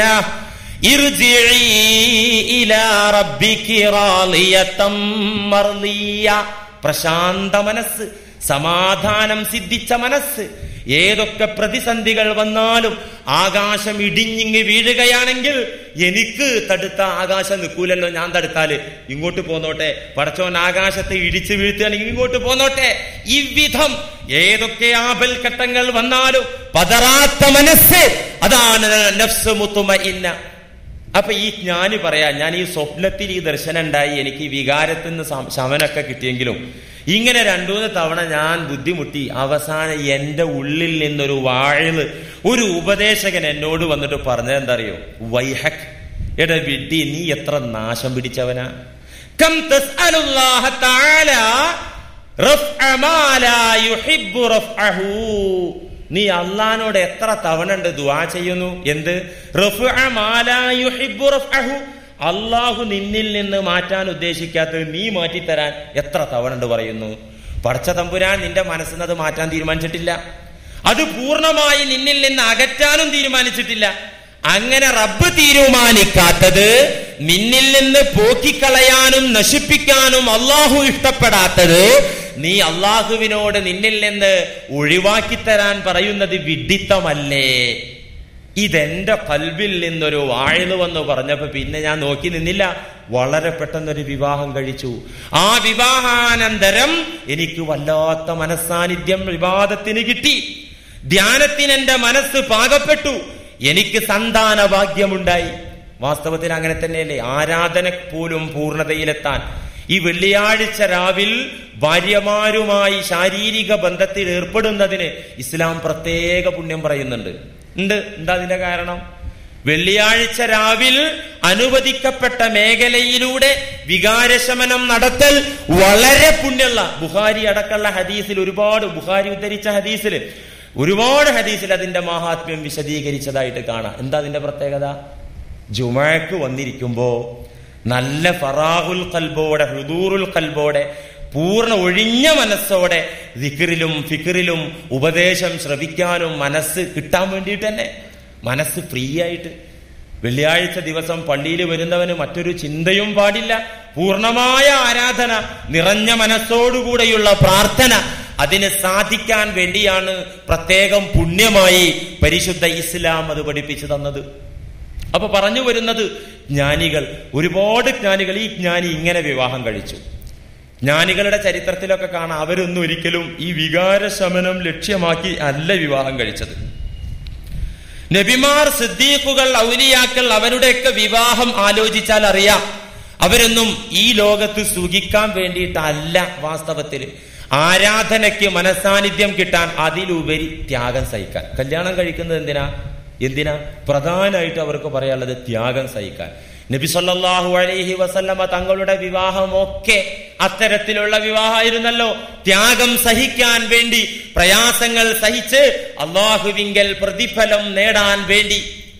ഇർജിഇ ഇലാ റബ്ബികി റാളിയതം മർളിയ. പ്രശാന്ത മനസ്സ്, സമാധാനം സിദ്ധിച്ച മനസ്സ്. ഏതൊക്കെ പ്രതിസന്ധികൾ വന്നാലും, ആകാശം ഇടിഞ്ഞിങ്ങി വീഴുകയാണെങ്കിൽ എനിക്ക് തടുത്ത ആകാശം നിൽക്കൂലല്ലോ, ഞാൻ തടുത്താല് ഇങ്ങോട്ട് പോന്നോട്ടെ, പടച്ചോൻ ആകാശത്തെ ഇടിച്ചു വീഴ്ത്തുകയാണെങ്കിൽ ഇങ്ങോട്ട് പോന്നോട്ടെ. ഇவ்விധം ഏതൊക്കെ ആപൽഘട്ടങ്ങൾ വന്നാലും പതറാത്ത മനസ്സ്, അതാണ് നഫ്സ് മുത്മഇന്ന. അപ്പൊ ഈ ജ്ഞാനി പറയാ, ഞാൻ ഈ സ്വപ്നത്തിൽ ഈ ദർശനം ഉണ്ടായി, എനിക്ക് ഈ വികാരത്തിൽ നിന്ന് ശമനമൊക്കെ കിട്ടിയെങ്കിലും ഇങ്ങനെ 2-3 തവണ ഞാൻ ബുദ്ധിമുട്ടി. അവസാനം എന്റെ ഉള്ളിൽ നിന്നൊരു വാഴ്, ഒരു ഉപദേശകൻ എന്നോട് വന്നിട്ട് പറഞ്ഞത് എന്താ അറിയോ? വൈഹക്, എടാ വിഡ്ഢി, നീ എത്ര നാശം പിടിച്ചവനാ. കം തസ്അലുല്ലാഹ തആല റഫ്അ മാ ലാ യുഹിബ്ബു റഫ്അഹു. നീ അള്ളാനോട് എത്ര തവണ ഉണ്ട് ദുആ ചെയ്യുന്നു? എന്ത്? റഫ്അ മാ ലാ യുഹിബ്ബു റഫ്അഹു. അള്ളാഹു നിന്നിൽ നിന്ന് മാറ്റാൻ ഉദ്ദേശിക്കാത്തത് നീ മാറ്റിത്തരാൻ എത്ര തവണ ഉണ്ട് പറയുന്നു. പടച്ച തമ്പുരാൻ നിന്റെ മനസ്സിനത് മാറ്റാൻ തീരുമാനിച്ചിട്ടില്ല, അത് പൂർണ്ണമായി നിന്നിൽ നിന്ന് അകറ്റാനും തീരുമാനിച്ചിട്ടില്ല. അങ്ങനെ റബ്ബ് തീരുമാനിക്കാത്തത്, നിന്നിൽ നിന്ന് പോക്കിക്കളയാനും നശിപ്പിക്കാനും അള്ളാഹു ഇഷ്ടപ്പെടാത്തത്, നീ അള്ളാഹുവിനോട് നിന്നിൽ നിന്ന് ഒഴിവാക്കിത്തരാൻ പറയുന്നത് വിഡ്ഢിത്തമല്ലേ? ഇതെന്റെ കൽബിൽ നിന്നൊരു വാഴ്ന്നു വന്ന് പറഞ്ഞപ്പോ പിന്നെ ഞാൻ നോക്കി നിന്നില്ല, വളരെ പെട്ടെന്നൊരു വിവാഹം കഴിച്ചു. ആ വിവാഹാനന്തരം എനിക്ക് വല്ലാത്ത മനസ്സാന്നിധ്യം വിവാദത്തിന് കിട്ടി. ധ്യാനത്തിന് എന്റെ മനസ്സ് പാകപ്പെട്ടു. എനിക്ക് സന്താന ഭാഗ്യമുണ്ടായി. വാസ്തവത്തിൽ അങ്ങനെ തന്നെയല്ലേ? ആരാധന പോലും പൂർണ്ണതയിലെത്താൻ ഈ വെള്ളിയാഴ്ച രാവിൽ ഭാര്യമാരുമായി ശാരീരിക ബന്ധത്തിൽ ഏർപ്പെടുന്നതിന് ഇസ്ലാം പ്രത്യേക പുണ്യം പറയുന്നുണ്ട്. എന്താ അതിന്റെ കാരണം? വെള്ളിയാഴ്ച രാവിൽ അനുവദിക്കപ്പെട്ട മേഖലയിലൂടെ വികാരശമനം നടത്തൽ വളരെ പുണ്യമുള്ള, ബുഖാരി അടക്കമുള്ള ഹദീസിൽ ഒരുപാട്, ബുഖാരി ഉദ്ധരിച്ച ഹദീസിൽ ഒരുപാട് ഹദീസിൽ അതിന്റെ മഹാത്മ്യം വിശദീകരിച്ചതായിട്ട് കാണാം. എന്താ അതിന്റെ പ്രത്യേകത? ജുമഅക്ക് വന്നിരിക്കുമ്പോ നല്ല ഫറാഹുൽ ഖൽബോടെ, ഹുദൂറുൽ ഖൽബോടെ, പൂർണ്ണ ഒഴിഞ്ഞ മനസ്സോടെ ദിക്റിലും ഫിക്റിലും ഉപദേശം ശ്രവിക്കാനും മനസ്സ് കിട്ടാൻ വേണ്ടിയിട്ട് തന്നെ, മനസ്സ് ഫ്രീ ആയിട്ട്. വെള്ളിയാഴ്ച ദിവസം പള്ളിയിൽ വരുന്നവന് മറ്റൊരു ചിന്തയും പാടില്ല. പൂർണ്ണമായ ആരാധന, നിറഞ്ഞ മനസ്സോടുകൂടെയുള്ള പ്രാർത്ഥന, അതിന് സാധിക്കാൻ വേണ്ടിയാണ് പ്രത്യേകം പുണ്യമായി പരിശുദ്ധ ഇസ്ലാം അത് പഠിപ്പിച്ചു തന്നത്. അപ്പൊ പറഞ്ഞു വരുന്നത്, ജ്ഞാനികൾ, ഒരുപാട് ജ്ഞാനികൾ, ഈ ജ്ഞാനി ഇങ്ങനെ വിവാഹം കഴിച്ചു. ജ്ഞാനികളുടെ ചരിത്രത്തിലൊക്കെ കാണാം, അവരൊന്നും ഒരിക്കലും ഈ വികാരശമനം ലക്ഷ്യമാക്കി അല്ല വിവാഹം കഴിച്ചത്. നബിമാർ, സിദ്ദീഖുകൾ, ഔലിയാക്കൾ, അവരുടെയൊക്കെ വിവാഹം ആലോചിച്ചാൽ അറിയാം, അവരൊന്നും ഈ ലോകത്ത് സുഖിക്കാൻ വേണ്ടിയിട്ടല്ല. വാസ്തവത്തിൽ ആരാധനയ്ക്ക് മനസാന്നിധ്യം കിട്ടാൻ, അതിലുപരി ത്യാഗം സഹിക്കാൻ. കല്യാണം കഴിക്കുന്നത് എന്തിനാ? പ്രധാനമായിട്ട് അവർക്ക് പറയാനുള്ളത് ത്യാഗം സഹിക്കാൻ. നബി സല്ലല്ലാഹു അലൈഹി വസല്ലമ തങ്ങളുടെ വിവാഹമൊക്കെ അത്തരത്തിലുള്ള വിവാഹമായിരുന്നല്ലോ. ത്യാഗം സഹിക്കാൻ വേണ്ടി, പ്രയാസങ്ങൾ സഹിച്ച് അല്ലാഹുവിങ്കൽ പ്രതിഫലം നേടാൻ വേണ്ടി.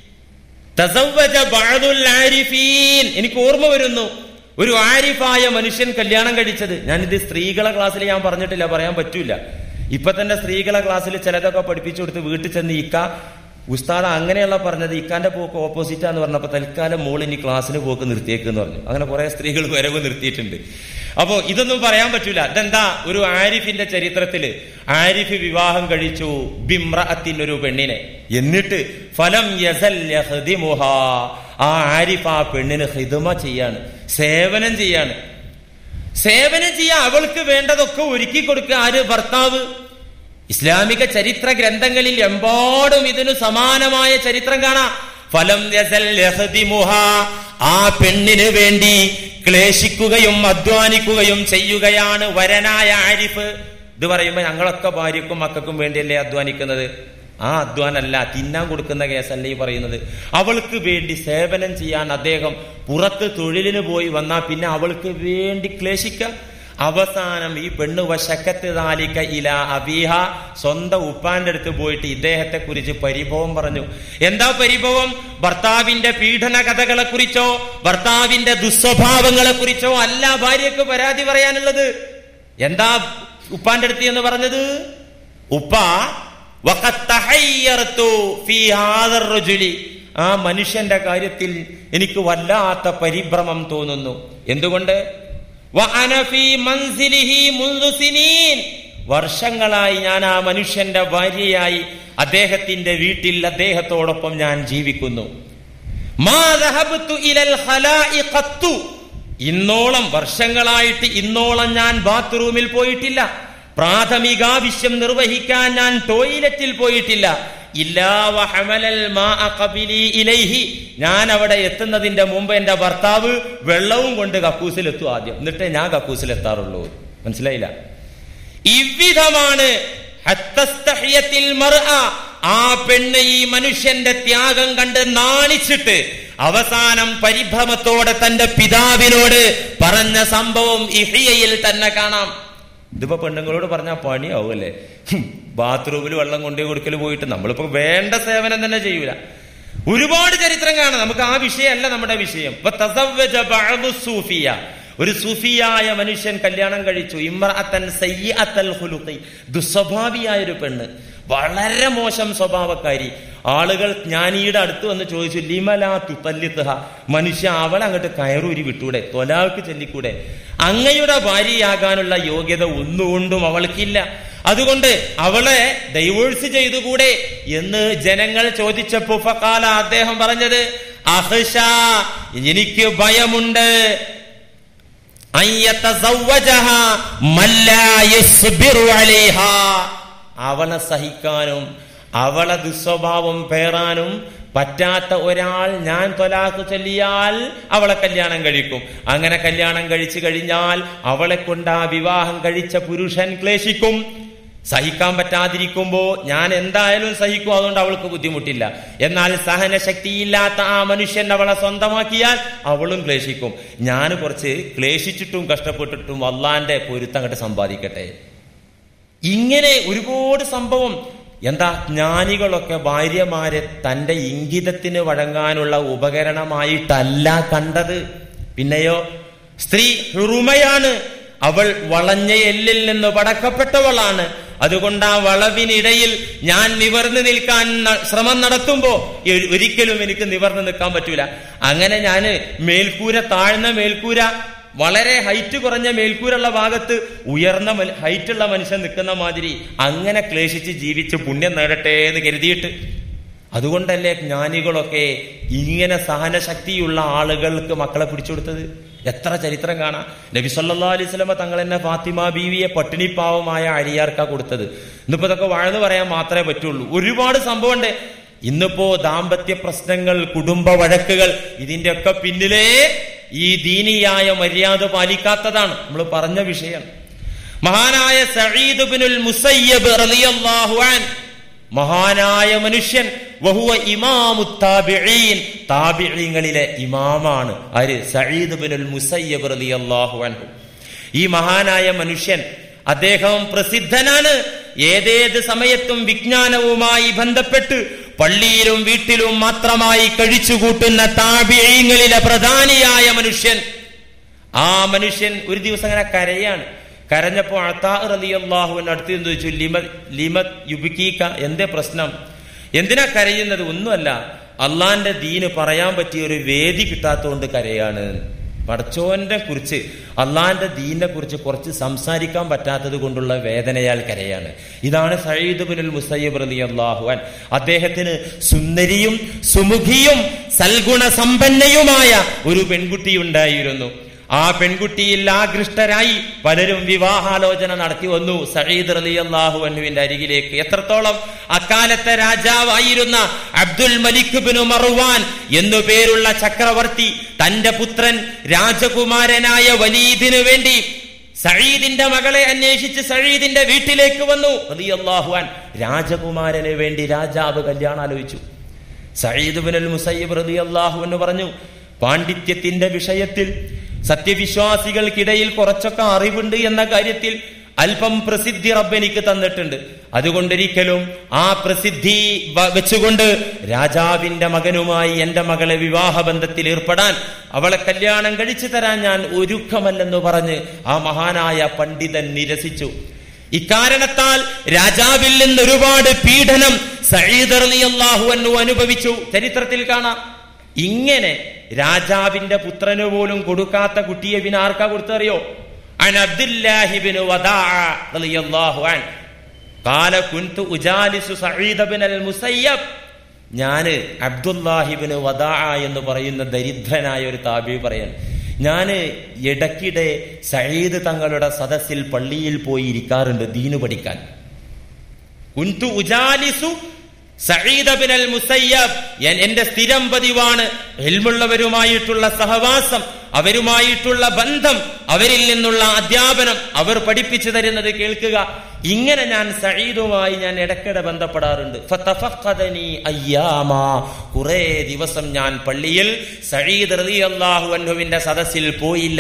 തസവ്വജ ബഅദുൽ ആരിഫീൻ. എനിക്ക് ഓർമ്മ വരുന്നു, ഒരു ആരിഫായ മനുഷ്യൻ കല്യാണം കഴിച്ചത്. ഞാനിത് സ്ത്രീകളെ ക്ലാസ്സിൽ ഞാൻ പറഞ്ഞിട്ടില്ല, പറയാൻ പറ്റൂല. ഇപ്പൊ തന്നെ സ്ത്രീകളെ ക്ലാസ്സിൽ ചിലതൊക്കെ പഠിപ്പിച്ചു കൊടുത്ത് വീട്ടിൽ ചെന്ന് ഉസ്താദ് അങ്ങനെയുള്ള പറഞ്ഞത്, ഇക്കാന്റെ പോക്ക് ഓപ്പോസിറ്റാന്ന് പറഞ്ഞപ്പോൾ തൽക്കാലം മോളിനി ക്ലാസ്സിന് പോക്ക് നിർത്തിയേക്കെന്ന് പറഞ്ഞു. അങ്ങനെ കുറെ സ്ത്രീകൾ വരവ് നിർത്തിയിട്ടുണ്ട്. അപ്പോ ഇതൊന്നും പറയാൻ പറ്റൂല. ഇതെന്താ, ഒരു ആരിഫിന്റെ ചരിത്രത്തില് ആരിഫ് വിവാഹം കഴിച്ചു ബിംറഅത്തിനൊരു പെണ്ണിനെ. എന്നിട്ട് ഫലം യസൽ യഖ്ദിമുഹാ, ആ ആരിഫ് ആ പെണ്ണിന് ഖിദ്മ ചെയ്യാണ്, സേവനം ചെയ്യാണ്. സേവനം ചെയ്യാൻ അവൾക്ക് വേണ്ടതൊക്കെ ഒരുക്കി കൊടുക്കുക ആര്? ഭർത്താവ്. ഇസ്ലാമിക ചരിത്ര ഗ്രന്ഥങ്ങളിൽ എമ്പാടും ഇതിനു സമാനമായ ചരിത്രം കാണാം. ഫലം യസൽ യഖ്ദിമുഹാ, ആ പെണ്ണിന് വേണ്ടി ക്ലേശിക്കുകയും അധ്വാനിക്കുകയും ചെയ്യുകയാണ് വരനായ ആരിഫ്. ഇത് പറയുമ്പോ ഞങ്ങളൊക്കെ ഭാര്യക്കും മക്കൾക്കും വേണ്ടിയല്ലേ അധ്വാനിക്കുന്നത്? ആ അധ്വാനല്ല, തിന്നാൻ കൊടുക്കുന്ന കേസല്ലേ ഈ പറയുന്നത്. അവൾക്ക് വേണ്ടി സേവനം ചെയ്യാൻ അദ്ദേഹം പുറത്ത് തൊഴിലിന് പോയി വന്നാൽ പിന്നെ അവൾക്ക് വേണ്ടി ക്ലേശിക്ക. അവസാനം ഈ പെണ്ണ് വശക്കത്ത് താലിക്ക ഇല അബീഹ, സ്വന്തം ഉപ്പാന്റെ അടുത്ത് പോയിട്ട് ഇദ്ദേഹത്തെ കുറിച്ച് പരിഭവം പറഞ്ഞു. എന്താ പരിഭവം? ഭർത്താവിന്റെ പീഡന കഥകളെ കുറിച്ചോ ഭർത്താവിന്റെ ദുസ്വഭാവങ്ങളെ കുറിച്ചോ അല്ല ഭാര്യക്ക് പരാതി പറയാനുള്ളത്. എന്താ ഉപ്പാന്റെ അടുത്ത് എന്ന് പറഞ്ഞത്? ഉപ്പ ആ മനുഷ്യന്റെ കാര്യത്തിൽ എനിക്ക് വല്ലാത്ത പരിഭ്രമം തോന്നുന്നു. എന്തുകൊണ്ട്? വർഷങ്ങളായി ഞാൻ ആ മനുഷ്യന്റെ ഭാര്യയായി അദ്ദേഹത്തിന്റെ വീട്ടിൽ അദ്ദേഹത്തോടൊപ്പം ഞാൻ ജീവിക്കുന്നു. ഇന്നോളം വർഷങ്ങളായിട്ട് ഇന്നോളം ഞാൻ ബാത്റൂമിൽ പോയിട്ടില്ല. പ്രാഥമികാവശ്യം നിർവഹിക്കാൻ ഞാൻ ടോയ്ലറ്റിൽ പോയിട്ടില്ല. ഞാൻ അവിടെ എത്തുന്നതിന്റെ മുമ്പ് എന്റെ ഭർത്താവ് വെള്ളവും കൊണ്ട് കക്കൂസിലെത്തും ആദ്യം, എന്നിട്ടേ ഞാൻ കക്കൂസിലെത്താറുള്ളൂ. മനസ്സിലായില്ല? ഇவ்விധമാണ് ആ പെണ്ണ് ഈ മനുഷ്യന്റെ ത്യാഗം കണ്ട് നാണിച്ചിട്ട് അവസാനം പരിഭ്രമത്തോടെ തന്റെ പിതാവിനോട് പറഞ്ഞ സംഭവം ഇഹ്യയിൽ തന്നെ കാണാം. ഇതിപ്പോ പെണ്ണുങ്ങളോട് പറഞ്ഞാൽ പണിയാവൂല്ലേ? ബാത്റൂമിൽ വെള്ളം കൊണ്ടേ കൊടുക്കൽ പോയിട്ട് നമ്മളിപ്പോ വേണ്ട സേവനം തന്നെ ചെയ്യൂല. ഒരുപാട് ചരിത്രം കാണാം. നമുക്ക് ആ വിഷയമല്ല നമ്മുടെ വിഷയം. ഒരു സൂഫിയായ മനുഷ്യൻ കല്യാണം കഴിച്ചു ഇമ്രഅത്തൻ സയ്യിഅത്തൽ ഖുലുഖി, ദുസ്വഭാവിയായ ഒരു പെണ്ണ്, വളരെ മോശം സ്വഭാവക്കാരി. ആളുകൾ ജ്ഞാനിയുടെ അടുത്ത് വന്ന് ചോദിച്ചു, ലിമലാ തുതല്ലിത്ഹ, മനുഷ്യ അവളെ അങ്ങോട്ട് കയറൂരി വിട്ടൂടെ, തൊലാക്ക് ചൊല്ലിക്കൂടെ? അങ്ങയുടെ ഭാര്യയാകാനുള്ള യോഗ്യത ഒന്നുകൊണ്ടും അവൾക്കില്ല, അതുകൊണ്ട് അവളെ ഡൈവോഴ്സ് ചെയ്തുകൂടെ എന്ന് ജനങ്ങൾ ചോദിച്ചപ്പോ ഫഖാല, അദ്ദേഹം പറഞ്ഞത്, അഖ്ശ, എനിക്ക് ഭയമുണ്ട്, അവളെ സഹിക്കാനും അവളെ ദുസ്വഭാവം പേറാനും പറ്റാത്ത ഒരാൾ ഞാൻ ത്വലാഖ് ചൊല്ലിയാൽ അവളെ കല്യാണം കഴിക്കും. അങ്ങനെ കല്യാണം കഴിച്ചു കഴിഞ്ഞാൽ അവളെ കൊണ്ട് ആ വിവാഹം കഴിച്ച പുരുഷൻ ക്ലേശിക്കും. സഹിക്കാൻ പറ്റാതിരിക്കുമ്പോ ഞാൻ എന്തായാലും സഹിക്കും, അതുകൊണ്ട് അവൾക്ക് ബുദ്ധിമുട്ടില്ല. എന്നാൽ സഹനശക്തിയില്ലാത്ത ആ മനുഷ്യൻ അവളെ സ്വന്തമാക്കിയാൽ അവളും ക്ലേശിക്കും. ഞാൻ കുറച്ച് ക്ലേശിച്ചിട്ടും കഷ്ടപ്പെട്ടിട്ടും അള്ളാന്റെ പൊരുത്തം അങ്ങോട്ട് സമ്പാദിക്കട്ടെ. ഇങ്ങനെ ഒരുപാട് സംഭവം. എന്താ, ജ്ഞാനികളൊക്കെ ഭാര്യമാരെ തന്റെ ഇംഗിതത്തിന് വഴങ്ങാനുള്ള ഉപകരണമായിട്ടല്ല കണ്ടത്. പിന്നെയോ സ്ത്രീ ഹുറുമയാണ്, അവൾ വളഞ്ഞ എല്ലിൽ നിന്ന് പടക്കപ്പെട്ടവളാണ്. അതുകൊണ്ട് ആ വളവിനിടയിൽ ഞാൻ നിവർന്നു നിൽക്കാൻ ശ്രമം നടത്തുമ്പോ ഒരിക്കലും എനിക്ക് നിവർന്നു നിൽക്കാൻ പറ്റൂല. അങ്ങനെ ഞാന് മേൽക്കൂര, താഴ്ന്ന മേൽക്കൂര, വളരെ ഹൈറ്റ് കുറഞ്ഞ മേൽക്കൂരുള്ള ഭാഗത്ത് ഉയർന്ന ഹൈറ്റുള്ള മനുഷ്യൻ നിൽക്കുന്ന മാതിരി അങ്ങനെ ക്ലേശിച്ച് ജീവിച്ച് പുണ്യം നേടട്ടെ എന്ന് കരുതിയിട്ട്. അതുകൊണ്ടല്ലേ ജ്ഞാനികളൊക്കെ ഇങ്ങനെ സഹനശക്തിയുള്ള ആളുകൾക്ക് മക്കളെ പിടിച്ചുകൊടുത്തത്. എത്ര ചരിത്രം കാണാം. നബി സല്ലല്ലാഹു അലൈഹി വസല്ലമ തങ്ങൾ തന്നെ ഫാത്തിമ ബീവിയെ പട്ടിണിപ്പാവമായ അരിയാർക്കാ കൊടുത്തത്. ഇന്നിപ്പോ ഇതൊക്കെ വാഴ്ന്നു പറയാൻ മാത്രമേ പറ്റുള്ളൂ. ഒരുപാട് സംഭവമുണ്ട്. ഇന്നിപ്പോ ദാമ്പത്യ പ്രശ്നങ്ങൾ, കുടുംബ വഴക്കുകൾ, ഇതിന്റെ ഒക്കെ പിന്നിലേ ഈ ദീനിയായ മര്യാദ പാലിക്കാത്തതാണ്. നമ്മൾ പറഞ്ഞ വിഷയം. മഹാനായ സഈദ് ഇബ്നുൽ മുസയ്യിബ് റളിയല്ലാഹു അൻഹു, മഹാനായ മനുഷ്യൻ, വഹുവ ഇമാമു താബിഈൻ, താബിഈങ്ങളിലെ ഇമാമാണ്. ആര്? സഈദ് ഇബ്നുൽ മുസയ്യിബ് റളിയല്ലാഹു അൻഹു. ഈ മഹാനായ മനുഷ്യൻ, അദ്ദേഹം പ്രസിദ്ധനാണ്. ഏതേത് സമയത്തും വിജ്ഞാനവുമായി ബന്ധപ്പെട്ട് പള്ളിയിലും വീട്ടിലും മാത്രമായി കഴിച്ചുകൂട്ടുന്ന താബിഈങ്ങളിലെ പ്രധാനിയായ മനുഷ്യൻ. ആ മനുഷ്യൻ ഒരു ദിവസം അങ്ങനെ കരയാണ്. കരഞ്ഞപ്പോ അതാ റളിയല്ലാഹു അൻഹു അടുത്ത് ചോദിച്ചു, ലിമ യുബ്കീക, എന്തേ പ്രശ്നം? എന്തിനാ കരയുന്നത്? ഒന്നുമല്ല, അള്ളാന്റെ ദീന് പറയാൻ പറ്റിയ ഒരു വേദി കിട്ടാത്തതുകൊണ്ട് കരയാണ്. പടച്ചോനെ കുറിച്ച്, അള്ളാന്റെ ദീനിനെ കുറിച്ച് കുറച്ച് സംസാരിക്കാൻ പറ്റാത്തത് കൊണ്ടുള്ള വേദനയാൽ കരയാണ്. ഇതാണ് സഈദ് ഇബ്നുൽ മുസയ്യിബ് റളിയല്ലാഹു അൻഹു. അദ്ദേഹത്തിന് സുന്ദരിയും സുമുഖിയും സൽഗുണ സമ്പന്നയുമായ ഒരു പെൺകുട്ടി ഉണ്ടായിരുന്നു. ആ പെൺകുട്ടിയിൽ ആകൃഷ്ടരായി പലരും വിവാഹാലോചന നടത്തി വന്നു സഈദ് റളിയല്ലാഹു അൻഹുവിന്റെ അരികിലേക്ക്. എത്രത്തോളം? അക്കാലത്തെ രാജാവായിരുന്ന അബ്ദുൽ മലിക് ഇബ്നു മർവാൻ എന്നു പേരുള്ള ചക്രവർത്തി തന്റെ പുത്രൻ രാജകുമാരനായ വലീദിനു വേണ്ടി സഈദിന്റെ മകളെ അന്വേഷിച്ച് സഈദിന്റെ വീട്ടിലേക്ക് വന്നു റളിയല്ലാഹു അൻഹു. രാജകുമാരന് വേണ്ടി രാജാവ് കല്യാണം ആലോചിച്ചു. സഈദ് ഇബ്നുൽ മുസയ്യിബ് റളിയല്ലാഹു അൻഹു പറഞ്ഞു, പാണ്ഡിത്യത്തിന്റെ വിഷയത്തിൽ സത്യവിശ്വാസികൾക്കിടയിൽ കുറച്ചൊക്കെ അറിവുണ്ട് എന്ന കാര്യത്തിൽ അല്പം പ്രസിദ്ധി റബ്ബ് എനിക്ക് തന്നിട്ടുണ്ട്. അതുകൊണ്ടൊരിക്കലും ആ പ്രസിദ്ധി വെച്ചുകൊണ്ട് രാജാവിന്റെ മകനുമായി എന്റെ മകളെ വിവാഹബന്ധത്തിൽ ഏർപ്പെടാൻ, അവളെ കല്യാണം കഴിച്ചു തരാൻ ഞാൻ ഒരുക്കമല്ലെന്ന് പറഞ്ഞ് ആ മഹാനായ പണ്ഡിതൻ നിരസിച്ചു. ഇക്കാരണത്താൽ രാജാവിൽ നിന്ന് ഒരുപാട് പീഡനം സഈദ് റളിയല്ലാഹു അൻഹു അനുഭവിച്ചു. ചരിത്രത്തിൽ കാണാം. ഇങ്ങനെ രാജാവിന്റെ പുത്രന് പോലും കൊടുക്കാത്ത കുട്ടിയെ പിന്നെ ആർക്കാ കൊടുത്തറിയോ? അൻ അബ്ദുല്ലാഹി ഇബ്നു വദാഅ റളിയല്ലാഹു അൻഹു ഖാല കുൻതു ഉജാലിസു സഈദ് ഇബ്നുൽ മുസയ്യിബ്. ഞാന് അബ്ദുല്ലാഹി ഇബ്നു വദാഅ എന്ന് പറയുന്ന ദരിദ്രനായ ഒരു താബിഈ പറയാൻ, ഞാന് ഇടയ്ക്കിടെ സഈദ് തങ്ങളുടെ സദസ്സിൽ പള്ളിയിൽ പോയി ഇരിക്കാറുണ്ട് ദീനു പഠിക്കാൻ. കുൻതു ഉജാലിസു സഈദ് ഇബ്നുൽ മുസയ്യിബ്, എന്റെ സ്ഥിരം പതിവാണ് ഇൽമുള്ളവരുമായിട്ടുള്ള സഹവാസം, അവരുമായിട്ടുള്ള ബന്ധം, അവരിൽ നിന്നുള്ള അധ്യാപനം, അവർ പഠിപ്പിച്ചു തരുന്നത് കേൾക്കുക. ഇങ്ങനെ ഞാൻ സഈദുമായി ഞാൻ ഇടയ്ക്കിടെ ബന്ധപ്പെടാറുണ്ട്. ഫതഫഖദനി അയ്യാമാ, കുറേ ദിവസം ഞാൻ പള്ളിയിൽ സഈദ് റളിയല്ലാഹു അൻഹുവിന്റെ സദസ്സിൽ പോയില്ല.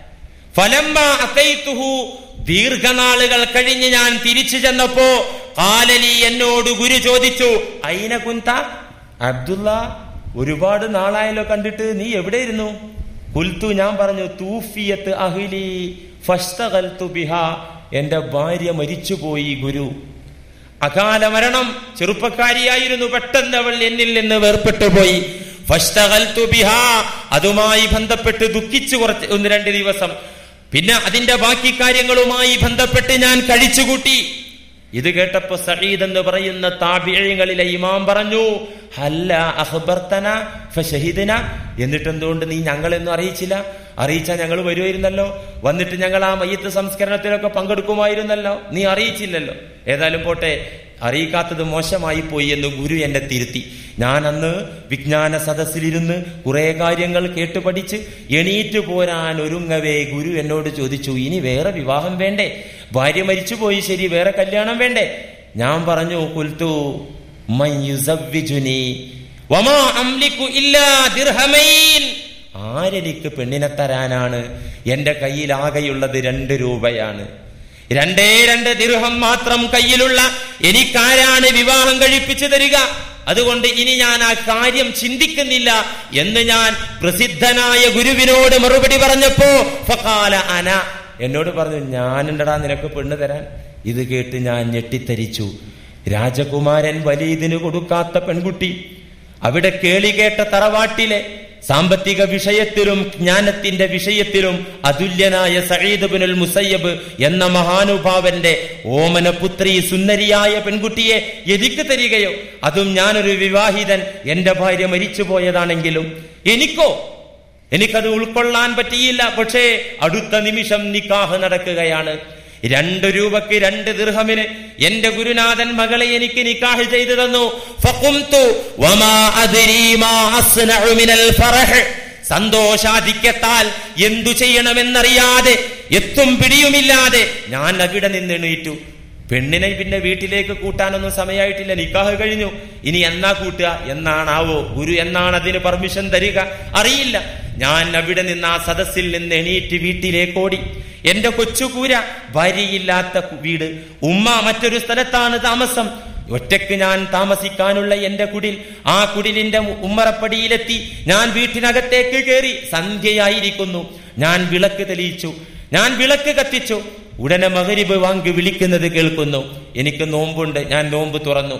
ഫലമ്മാ അതൈതുഹു, ദീർഘനാളുകൾ കഴിഞ്ഞ് ഞാൻ തിരിച്ചു ചെന്നപ്പോ ഖാലലി, എന്നോട് ഗുരു ചോദിച്ചു, ഐന കുന്ത അബ്ദുള്ള, ഒരുപാട് നാളായല്ലോ കണ്ടിട്ട്, നീ എവിടെയിരുന്നു? ഖുൽതു, ഞാൻ പറഞ്ഞു, തൂഫിയത്ത് അഹ്ലി ഫശ്തഗൽതു ബിഹാ, എന്റെ ഭാര്യ മരിച്ചുപോയി ഗുരു. അകാല മരണം, ചെറുപ്പക്കാരിയായിരുന്നു, പെട്ടെന്ന് അവൾ എന്നിൽ നിന്ന് വേർപെട്ടു പോയി. ഫശ്തഗൽതു ബിഹാ, അതുമായി ബന്ധപ്പെട്ട് ദുഃഖിച്ചു കുറച്ച് 1-2 ദിവസം. പിന്നെ അതിന്റെ ബാക്കി കാര്യങ്ങളുമായി ബന്ധപ്പെട്ട് ഞാൻ കഴിച്ചുകൂട്ടി. ഇത് കേട്ടപ്പോ സഈദ് എന്ന് പറയുന്ന താബിഈകളിലെ ഇമാം പറഞ്ഞു, ഹല്ല അഖ്ബർതന ഫശഹിദന, എന്നിട്ട് എന്തുകൊണ്ട് നീ ഞങ്ങളെന്നും അറിയിച്ചില്ല? അറിയിച്ചാൽ ഞങ്ങൾ വരുമായിരുന്നല്ലോ, വന്നിട്ട് ഞങ്ങൾ ആ മയ്യിത്ത് സംസ്കരണത്തിലൊക്കെ പങ്കെടുക്കുമായിരുന്നല്ലോ, നീ അറിയിച്ചില്ലല്ലോ. ഏതായാലും പോട്ടെ, അറിയിക്കാത്തത് മോശമായി പോയി എന്ന് ഗുരു എന്നെ തിരുത്തി. ഞാൻ അന്ന് വിജ്ഞാന സദസ്സിലിരുന്ന് കുറെ കാര്യങ്ങൾ കേട്ടു പഠിച്ച് എണീറ്റ് പോരാൻ ഒരുങ്ങവേ ഗുരു എന്നോട് ചോദിച്ചു, ഇനി വേറെ വിവാഹം വേണ്ടേ? ഭാര്യ മരിച്ചുപോയി, ശരി, വേറെ കല്യാണം വേണ്ടേ? ഞാൻ പറഞ്ഞു, ഖുൽതു മൻ യുസവ്വിജുനി വമാ അംലികു ഇല്ലാ ദിർഹമൈൻ, ആരെനിക്ക് പെണ്ണിനെ തരാനാണ്? എന്റെ കയ്യിൽ ആകെയുള്ളത് 2 രൂപയാണ്. 2 ദിർഹം മാത്രം കയ്യിലുള്ള എനിക്കാരാണ് വിവാഹം കഴിപ്പിച്ചു തരിക? അതുകൊണ്ട് ഇനി ഞാൻ ആ കാര്യം ചിന്തിക്കുന്നില്ല എന്ന് ഞാൻ പ്രസിദ്ധനായ ഗുരുവിനോട് മറുപടി പറഞ്ഞപ്പോ ഫഖാല അന, എന്നോട് പറഞ്ഞു, ഞാനുണ്ടടാ നിനക്ക് പെണ്ണ് തരാൻ. ഇത് കേട്ട് ഞാൻ ഞെട്ടിത്തരിച്ചു. രാജകുമാരൻ വലീദിന് കൊടുക്കാത്ത പെൺകുട്ടി, അവിടെ കേളി കേട്ട തറവാട്ടിലെ സാമ്പത്തിക വിഷയത്തിലും ജ്ഞാനത്തിന്റെ വിഷയത്തിലും അതുല്യനായ സഈദ് ഇബ്നുൽ മുസയ്യിബ് എന്ന മഹാനുഭാവന്റെ ഓമനപുത്രി സുന്ദരിയായ പെൺകുട്ടിയെ എനിക്ക് തരികയോ? അതും ഞാനൊരു വിവാഹിതൻ, എന്റെ ഭാര്യ മരിച്ചു പോയതാണെങ്കിലും എനിക്കത് ഉൾക്കൊള്ളാൻ പറ്റിയില്ല. പക്ഷേ അടുത്ത നിമിഷം നിക്കാഹ് നടക്കുകയാണ്. 2 രൂപയ്ക്ക് 2 ദിർഹമിന് എന്റെ ഗുരുനാഥൻ മകളെ എനിക്ക് നിക്കാഹ് ചെയ്തു തന്നു. ഫഖുംതു വമാ അദ്രി മാ അസ്നഉ മിനൽ ഫറഹ്, സന്തോഷാധിക്യത്താൽ എന്തു ചെയ്യണമെന്നറിയാതെ, എത്തും പിടിയുമില്ലാതെ ഞാൻ അവിടെ നിന്ന് എണീറ്റു. പെണ്ണിനെ പിന്നെ വീട്ടിലേക്ക് കൂട്ടാനൊന്നും സമയമായിട്ടില്ല, നിക്കാഹ് കഴിഞ്ഞു. ഇനി എന്നാ കൂട്ടുക? എന്നാണാവോ ഗുരു എന്നാണ് അതിന് പെർമിഷൻ തരിക? അറിയില്ല. ഞാൻ അവിടെ നിന്ന് ആ സദസ്സിൽ നിന്ന് എണീറ്റ് വീട്ടിലേക്ക് ഓടി. എന്റെ കൊച്ചുകൂര, ഭാര്യയില്ലാത്ത വീട്, ഉമ്മ മറ്റൊരു സ്ഥലത്താണ് താമസം. ഒറ്റയ്ക്ക് ഞാൻ താമസിക്കാനുള്ള എന്റെ കുടിൽ, ആ കുടിലിന്റെ ഉമ്മറപ്പടിയിലെത്തി. ഞാൻ വീട്ടിനകത്തേക്ക് കയറി. സന്ധ്യയായിരിക്കുന്നു. ഞാൻ വിളക്ക് തെളിയിച്ചു, ഞാൻ വിളക്ക് കത്തിച്ചു. ഉടനെ മഗ്രിബ് വാങ്ക് വിളിക്കുന്നത് കേൾക്കുന്നു. എനിക്ക് നോമ്പുണ്ട്, ഞാൻ നോമ്പ് തുറന്നു.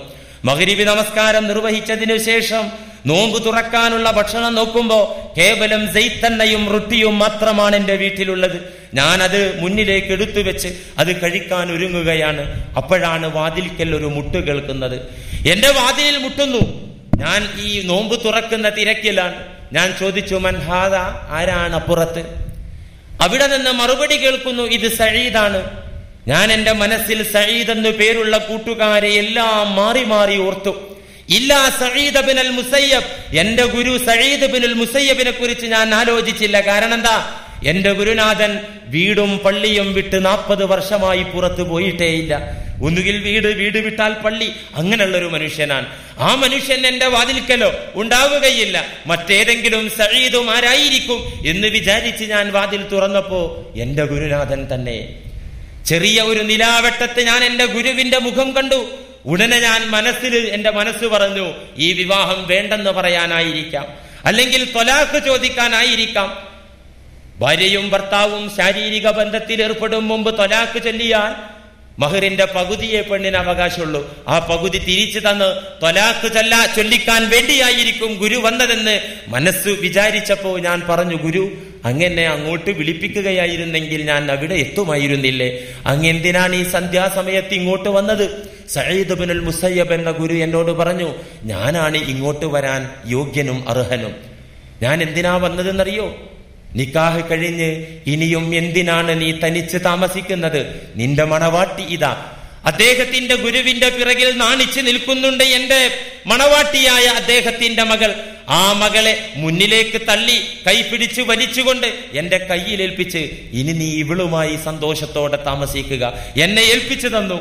മഗ്രിബ് നമസ്കാരം നിർവഹിച്ചതിനു ശേഷം നോമ്പ് തുറക്കാനുള്ള ഭക്ഷണം നോക്കുമ്പോ കേവലം സെയ്ത്തെണ്ണയും റൊട്ടിയും മാത്രമാണ് എന്റെ വീട്ടിലുള്ളത്. ഞാനത് മുന്നിലേക്ക് എടുത്തു വെച്ച് അത് കഴിക്കാൻ ഒരുങ്ങുകയാണ്. അപ്പോഴാണ് വാതിൽക്കൽ ഒരു മുട്ട് കേൾക്കുന്നത്. എന്റെ വാതിലിൽ മുട്ടുന്നു. ഞാൻ ഈ നോമ്പ് തുറക്കുന്ന തിരക്കിലാണ്. ഞാൻ ചോദിച്ചു, മൻ ഹാദ, ആരാണ് അപ്പുറത്ത്? അവിടെ നിന്ന് മറുപടി കേൾക്കുന്നു, ഇത് സഈദാണ്. ഞാൻ എന്റെ മനസ്സിൽ സഈദ് എന്നു പേരുള്ള കൂട്ടുകാരെ എല്ലാം മാറി മാറി ഓർത്തു. ഇല്ലാ സഈദ് ഇബ്നുൽ മുസയ്യബ്, എന്റെ ഗുരു സഈദ് ഇബ്നുൽ മുസയ്യബിനെ കുറിച്ച് ഞാൻ ആലോചിച്ചില്ല. കാരണം എന്താ? എന്റെ ഗുരുനാഥൻ വീടും പള്ളിയും വിട്ട് 40 വർഷമായി പുറത്തു പോയിട്ടേയില്ല. ഒന്നുകിൽ വീട് വിട്ടാൽ പള്ളി, അങ്ങനെയുള്ളൊരു മനുഷ്യനാണ്. ആ മനുഷ്യൻ എന്റെ വാതിൽക്കലോ ഉണ്ടാവുകയില്ല. മറ്റേതെങ്കിലും സഈദുമാരായിരിക്കും എന്ന് വിചാരിച്ച് ഞാൻ വാതിൽ തുറന്നപ്പോ എന്റെ ഗുരുനാഥൻ തന്നെ. ചെറിയ ഒരു നിലാവെട്ടത്ത് ഞാൻ എന്റെ ഗുരുവിന്റെ മുഖം കണ്ടു. ഉടനെ ഞാൻ എന്റെ മനസ്സ് പറഞ്ഞു, ഈ വിവാഹം വേണ്ടെന്ന് പറയാനായിരിക്കാം, അല്ലെങ്കിൽ ത്വലാഖ് ചോദിക്കാനായിരിക്കാം. ഭാര്യയും ഭർത്താവും ശാരീരിക ബന്ധത്തിൽ ഏർപ്പെടും മുമ്പ് ത്വലാഖ് ചൊല്ലിയാൽ മഹറിന്റെ പകുതിയെ പെണ്ണിന് അവകാശമുള്ളൂ. ആ പകുതി തിരിച്ചു തന്ന് ത്വലാഖ് ചൊല്ലിക്കാൻ വേണ്ടിയായിരിക്കും ഗുരു വന്നതെന്ന് മനസ്സ് വിചാരിച്ചപ്പോ ഞാൻ പറഞ്ഞു, ഗുരു അങ്ങനെ അങ്ങോട്ട് വിളിപ്പിക്കുകയായിരുന്നെങ്കിൽ ഞാൻ അവിടെ എത്തുമായിരുന്നില്ലേ? അങ്ങെന്തിനാണ് ഈ സന്ധ്യാസമയത്ത് ഇങ്ങോട്ട് വന്നത്? സഈദ് ഇബ്നുൽ മുസയ്യബ് എന്ന ഗുരു എന്നോട് പറഞ്ഞു, ഞാനാണ് ഇങ്ങോട്ട് വരാൻ യോഗ്യനും അർഹനും. ഞാൻ എന്തിനാ വന്നതെന്നറിയോ? നിക്കാഹ് കഴിഞ്ഞ് ഇനിയും എന്തിനാണ് നീ തനിച്ച് താമസിക്കുന്നത്? നിന്റെ മണവാട്ടി ഇതാ. അദ്ദേഹത്തിന്റെ ഗുരുവിന്റെ പിറകിൽ നാണിച്ചു നിൽക്കുന്നുണ്ട് എന്റെ മണവാട്ടിയായ അദ്ദേഹത്തിന്റെ മകൾ. ആ മകളെ മുന്നിലേക്ക് തള്ളി കൈപിടിച്ച് വലിച്ചുകൊണ്ട് എന്റെ കയ്യിലേൽപ്പിച്ച്, ഇനി നീ ഇവളുമായി സന്തോഷത്തോടെ താമസിക്കുക, എന്നെ ഏൽപ്പിച്ചു തന്നു.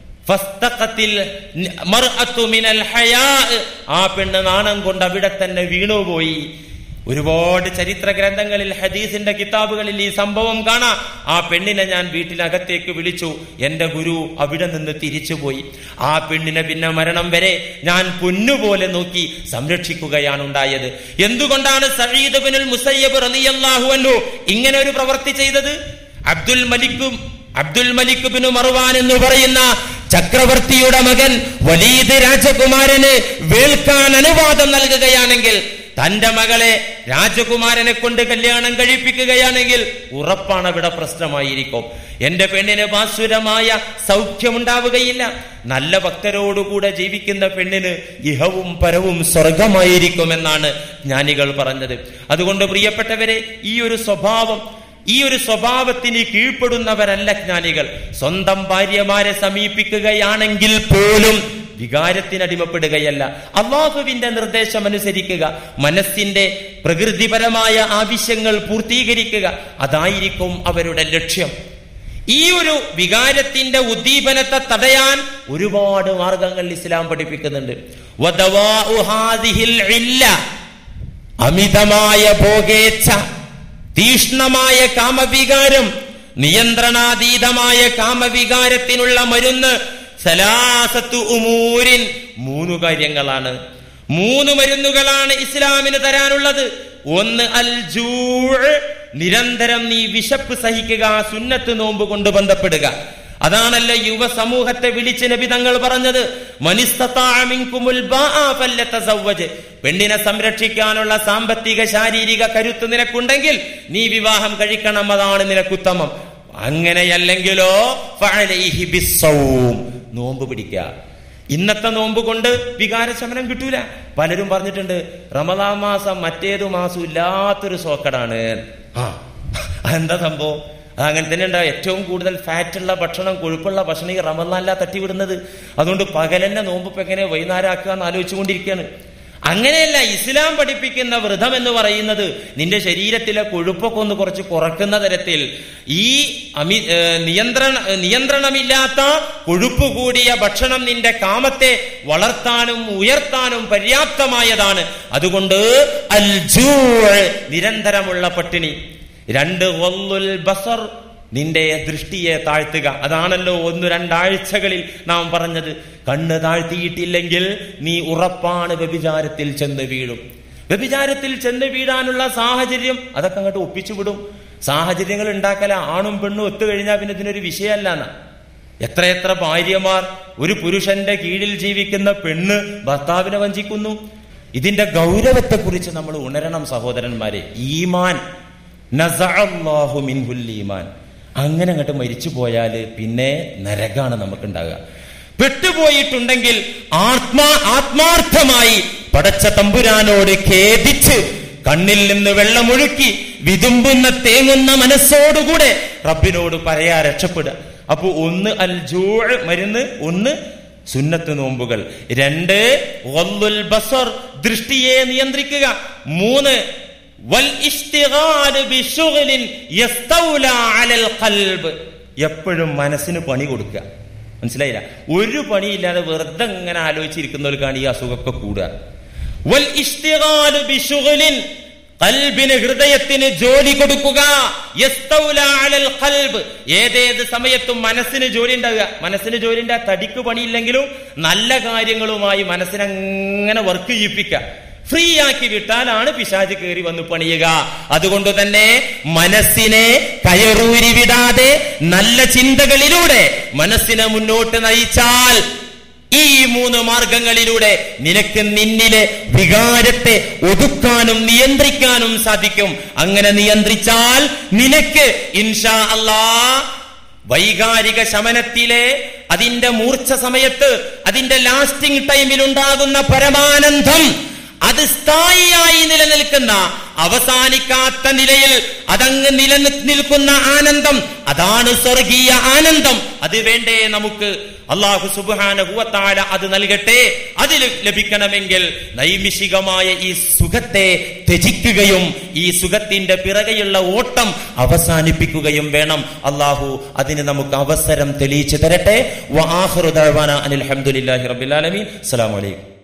ആ പെണ്ണ് നാണം കൊണ്ട് അവിടെ തന്നെ വീണുപോയി. ഒരുപാട് ചരിത്ര ഗ്രന്ഥങ്ങളിൽ, ഹദീസിന്റെ കിതാബുകളിൽ ഈ സംഭവം കാണാം. ആ പെണ്ണിനെ ഞാൻ വീട്ടിനകത്തേക്ക് വിളിച്ചു. എന്റെ ഗുരു അവിടെ നിന്ന് തിരിച്ചുപോയി. ആ പെണ്ണിനെ പിന്നെ മരണം വരെ ഞാൻ പൊന്നുപോലെ നോക്കി സംരക്ഷിക്കുകയാണ് ഉണ്ടായത്. എന്തുകൊണ്ടാണ് സഈദ് ഇബ്നുൽ മുസയ്യബ് റളിയല്ലാഹു അൻഹു ഇങ്ങനെ ഒരു പ്രവൃത്തി ചെയ്തത്? അബ്ദുൽ മലിക് ഇബ്നു മർവാൻ എന്ന് പറയുന്ന ചക്രവർത്തിയുടെ മകൻ വലീദ് രാജകുമാരന് വേൾക്കാൻ അനുവാദം നൽകുകയാണെങ്കിൽ, തന്റെ മകളെ രാജകുമാരനെ കൊണ്ട് കല്യാണം കഴിപ്പിക്കുകയാണെങ്കിൽ ഉറപ്പാണ് അവിടെ പ്രശ്നമായിരിക്കും. എന്റെ പെണ്ണിന് ഭാസുരമായ സൗഖ്യമുണ്ടാവുകയില്ല. നല്ല ഭക്തരോടുകൂടെ ജീവിക്കുന്ന പെണ്ണിന് ഇഹവും പരവും സ്വർഗമായിരിക്കുമെന്നാണ് ജ്ഞാനികൾ പറഞ്ഞത്. അതുകൊണ്ട് പ്രിയപ്പെട്ടവരെ, ഈ ഒരു സ്വഭാവത്തിന് കീഴ്പ്പെടുന്നവരല്ല ജ്ഞാനികൾ. സ്വന്തം ഭാര്യമാരെ സമീപിക്കുകയാണെങ്കിൽ പോലും വികാരത്തിനടിമപ്പെടുകയല്ല, അല്ലാഹുവിന്റെ നിർദ്ദേശം അനുസരിക്കുക, മനസ്സിന്റെ പ്രകൃതിപരമായ ആവശ്യങ്ങൾ പൂർത്തീകരിക്കുക, അതായിരിക്കും അവരുടെ ലക്ഷ്യം. ഈ ഒരു വികാരത്തിന്റെ ഉദ്ദീപനത്തെ തടയാൻ ഒരുപാട് മാർഗങ്ങൾ ഇസ്ലാം പഠിപ്പിക്കുന്നുണ്ട്. അമിതമായ ഭോഗേച്ഛ, തീഷ്ണമായ കാമവികാരം, നിയന്ത്രണാതീതമായ കാമവികാരത്തിനുള്ള മരുന്ന് സലാസത്തു ഉമൂരിൻ, 3 കാര്യങ്ങളാണ്. 3 മരുന്നുകളാണ് ഇസ്ലാമിന് തരാനുള്ളത്. ഒന്ന് അൽ ജൂഅ്, നിരന്തരം നീ വിശപ്പ് സഹിക്കുക, സുന്നത്ത് നോമ്പ് കൊണ്ട് ബന്ധപ്പെടുക. അതാണല്ലോ യുവ സമൂഹത്തെ വിളിച്ച് നബി തങ്ങൾ പറഞ്ഞത്, മനിസ്തതാഅ മിൻകുമുൽ ബാഅ ഫല്യതസവ്വജ്. പെണ്ണിനെ സംരക്ഷിക്കാനുള്ള സാമ്പത്തിക ശാരീരിക കരുത്ത് നിനക്കുണ്ടെങ്കിൽ നീ വിവാഹം കഴിക്കണം, അതാണ് നിനക്കുത്തമം. അങ്ങനെയല്ലെങ്കിലോ ഫഅലൈഹി ബിസ്സൗം, നോമ്പ് പിടിക്കുക. ഇന്നത്തെ നോമ്പ് കൊണ്ട് വികാരശമനം കിട്ടൂല. പലരും പറഞ്ഞിട്ടുണ്ട്, റമദാൻ മാസം മറ്റേതു മാസം ഇല്ലാത്തൊരു സോക്കടാണ്. എന്താ സംഭവം? അങ്ങനെ തന്നെ ഉണ്ടാവും. ഏറ്റവും കൂടുതൽ ഫാറ്റുള്ള ഭക്ഷണം, കൊഴുപ്പുള്ള ഭക്ഷണം ഈ റമദാനിലാ തട്ടിവിടുന്നത്. അതുകൊണ്ട് പകലെന്നെ നോമ്പ് ഇപ്പൊ എങ്ങനെ വൈകുന്നേരം ആക്കുക എന്ന് ആലോചിച്ചുകൊണ്ടിരിക്കുകയാണ്. അങ്ങനെയല്ല, ഇസ്ലാം പഠിപ്പിക്കുന്ന വ്രതം എന്ന് പറയുന്നത് നിന്റെ ശരീരത്തിലെ കൊഴുപ്പൊക്കെ ഒന്ന് കുറച്ച് കുറക്കുന്ന തരത്തിൽ, ഈ നിയന്ത്രണമില്ലാത്ത കൊഴുപ്പ് കൂടിയ ഭക്ഷണം നിന്റെ കാമത്തെ വളർത്താനും ഉയർത്താനും പര്യാപ്തമായതാണ്. അതുകൊണ്ട് അൽ ജൂഅ്, നിരന്തരമുള്ള പട്ടിണി. 2 വല്ലുൽ ബസർ, നിന്റെ ദൃഷ്ടിയെ താഴ്ത്തുക. അതാണല്ലോ 1-2 ആഴ്ചകളിൽ നാം പറഞ്ഞത്. കണ്ണ് താഴ്ത്തിയിട്ടില്ലെങ്കിൽ നീ ഉറപ്പാണ് വ്യഭിചാരത്തിൽ ചെന്ന് വീഴും. വ്യഭിചാരത്തിൽ ചെന്ന് വീഴാനുള്ള സാഹചര്യം അതൊക്കെ അങ്ങോട്ട് ഒപ്പിച്ചു വിടും. സാഹചര്യങ്ങൾ ഉണ്ടാക്കല. ആണും പെണ്ണും ഒത്തുകഴിഞ്ഞാൽ പിന്നെ ഇതിനൊരു വിഷയമല്ല. എത്രയെത്ര ഭാര്യമാർ, ഒരു പുരുഷന്റെ കീഴിൽ ജീവിക്കുന്ന പെണ്ണ് ഭർത്താവിനെ വഞ്ചിക്കുന്നു. ഇതിന്റെ ഗൗരവത്തെക്കുറിച്ച് നമ്മൾ ഉണരണം സഹോദരന്മാരെ. ഈമാൻ നസഅല്ലാഹു മിൻഹുൽ ഈമാൻ, അങ്ങനെ അങ്ങോട്ട് മരിച്ചു പോയാല് പിന്നെ നരകാണ് നമുക്കുണ്ടാകുക. പെട്ടുപോയിട്ടുണ്ടെങ്കിൽ ആത്മാർത്ഥമായി പടച്ച തമ്പുരാനോട് ഖേദിച്ച് കണ്ണിൽ നിന്ന് വെള്ളമൊഴുക്കി വിതുമ്പുന്ന തേങ്ങുന്ന മനസ്സോടുകൂടെ റബ്ബിനോട് പറയാ രക്ഷപ്പെടുക. അപ്പൊ ഒന്ന് അൽ ജൂഅ് മരുന്ന്, ഒന്ന് സുന്നത്ത് നോമ്പുകൾ, 2 ഗദ്ദുൽ ബസർ ദൃഷ്ടിയെ നിയന്ത്രിക്കുക, 3 വൽ ഇസ്തിഗാൽ ബിശുഗ്ലിൻ യസ്തൗലാ അലൽ ഖൽബ്, എപ്പോഴും മനസ്സിന് പണി കൊടുക്കുക. മനസ്സിലായില്ല? ഒരു പണിയില്ലാതെ വെറുതെ ഇങ്ങനെ ആലോചിച്ചിരിക്കുന്നവർക്കാണ് ഈ അസുഖമൊക്കെ കൂടുക. വൽ ഇസ്തിഗാൽ ബിശുഗ്ലിൻ, ഖൽബിന് ഹൃദയത്തിന് ജോലി കൊടുക്കുക. യസ്തൗലാ അലൽ ഖൽബ്, ഏതേത് സമയത്തും മനസ്സിന് ജോലി ഉണ്ടാവുക. മനസ്സിന് ജോലി ഉണ്ടാ, തടിക്ക് പണിയില്ലെങ്കിലും നല്ല കാര്യങ്ങളുമായി മനസ്സിനങ്ങനെ വർക്ക് ചെയ്യിപ്പിക്കുക. ഫ്രീ ആക്കി വിട്ടാലാണ് പിശാച് കയറി വന്ന് പണിയുക. അതുകൊണ്ട് തന്നെ മനസ്സിനെ കയറൂരി വിടാതെ നല്ല ചിന്തകളിലൂടെ മനസ്സിനെ മുന്നോട്ട് നയിച്ചാൽ ഈ 3 മാർഗങ്ങളിലൂടെ നിനക്ക് നിന്നിലെ വികാരത്തെ ഒതുക്കാനും നിയന്ത്രിക്കാനും സാധിക്കും. അങ്ങനെ നിയന്ത്രിച്ചാൽ നിനക്ക് ഇൻഷാ അല്ലാഹ് വൈകാരിക ശമനത്തിലെ അതിന്റെ മൂർച്ഛ സമയത്ത്, അതിന്റെ ലാസ്റ്റിംഗ് ടൈമിൽ ഉണ്ടാകുന്ന പരമാനന്ദം, അത് സ്ഥായിയായി നിലനിൽക്കുന്ന, അവസാനിക്കാത്ത നിലയിൽ അതങ്ങ് നിലനിൽക്കുന്ന ആനന്ദം, അതാണ് സ്വർഗീയ ആനന്ദം. അത് വേണ്ടേ നമുക്ക്? അല്ലാഹു സുബ്ഹാനഹു വ തആല അത് നൽകട്ടെ. അതിൽ ലഭിക്കണമെങ്കിൽ നൈമിഷികമായ ഈ സുഖത്തെ ത്യജിക്കുകയും ഈ സുഖത്തിന്റെ പിറകെയുള്ള ഓട്ടം അവസാനിപ്പിക്കുകയും വേണം. അല്ലാഹു അതിന് നമുക്ക് അവസരം തെളിയിച്ചു തരട്ടെ. വ ആഖിറു ദഅവാന അനിൽ ഹംദുലില്ലാഹി റബ്ബിൽ ആലമീൻ. അസ്സലാമു അലൈക്കും.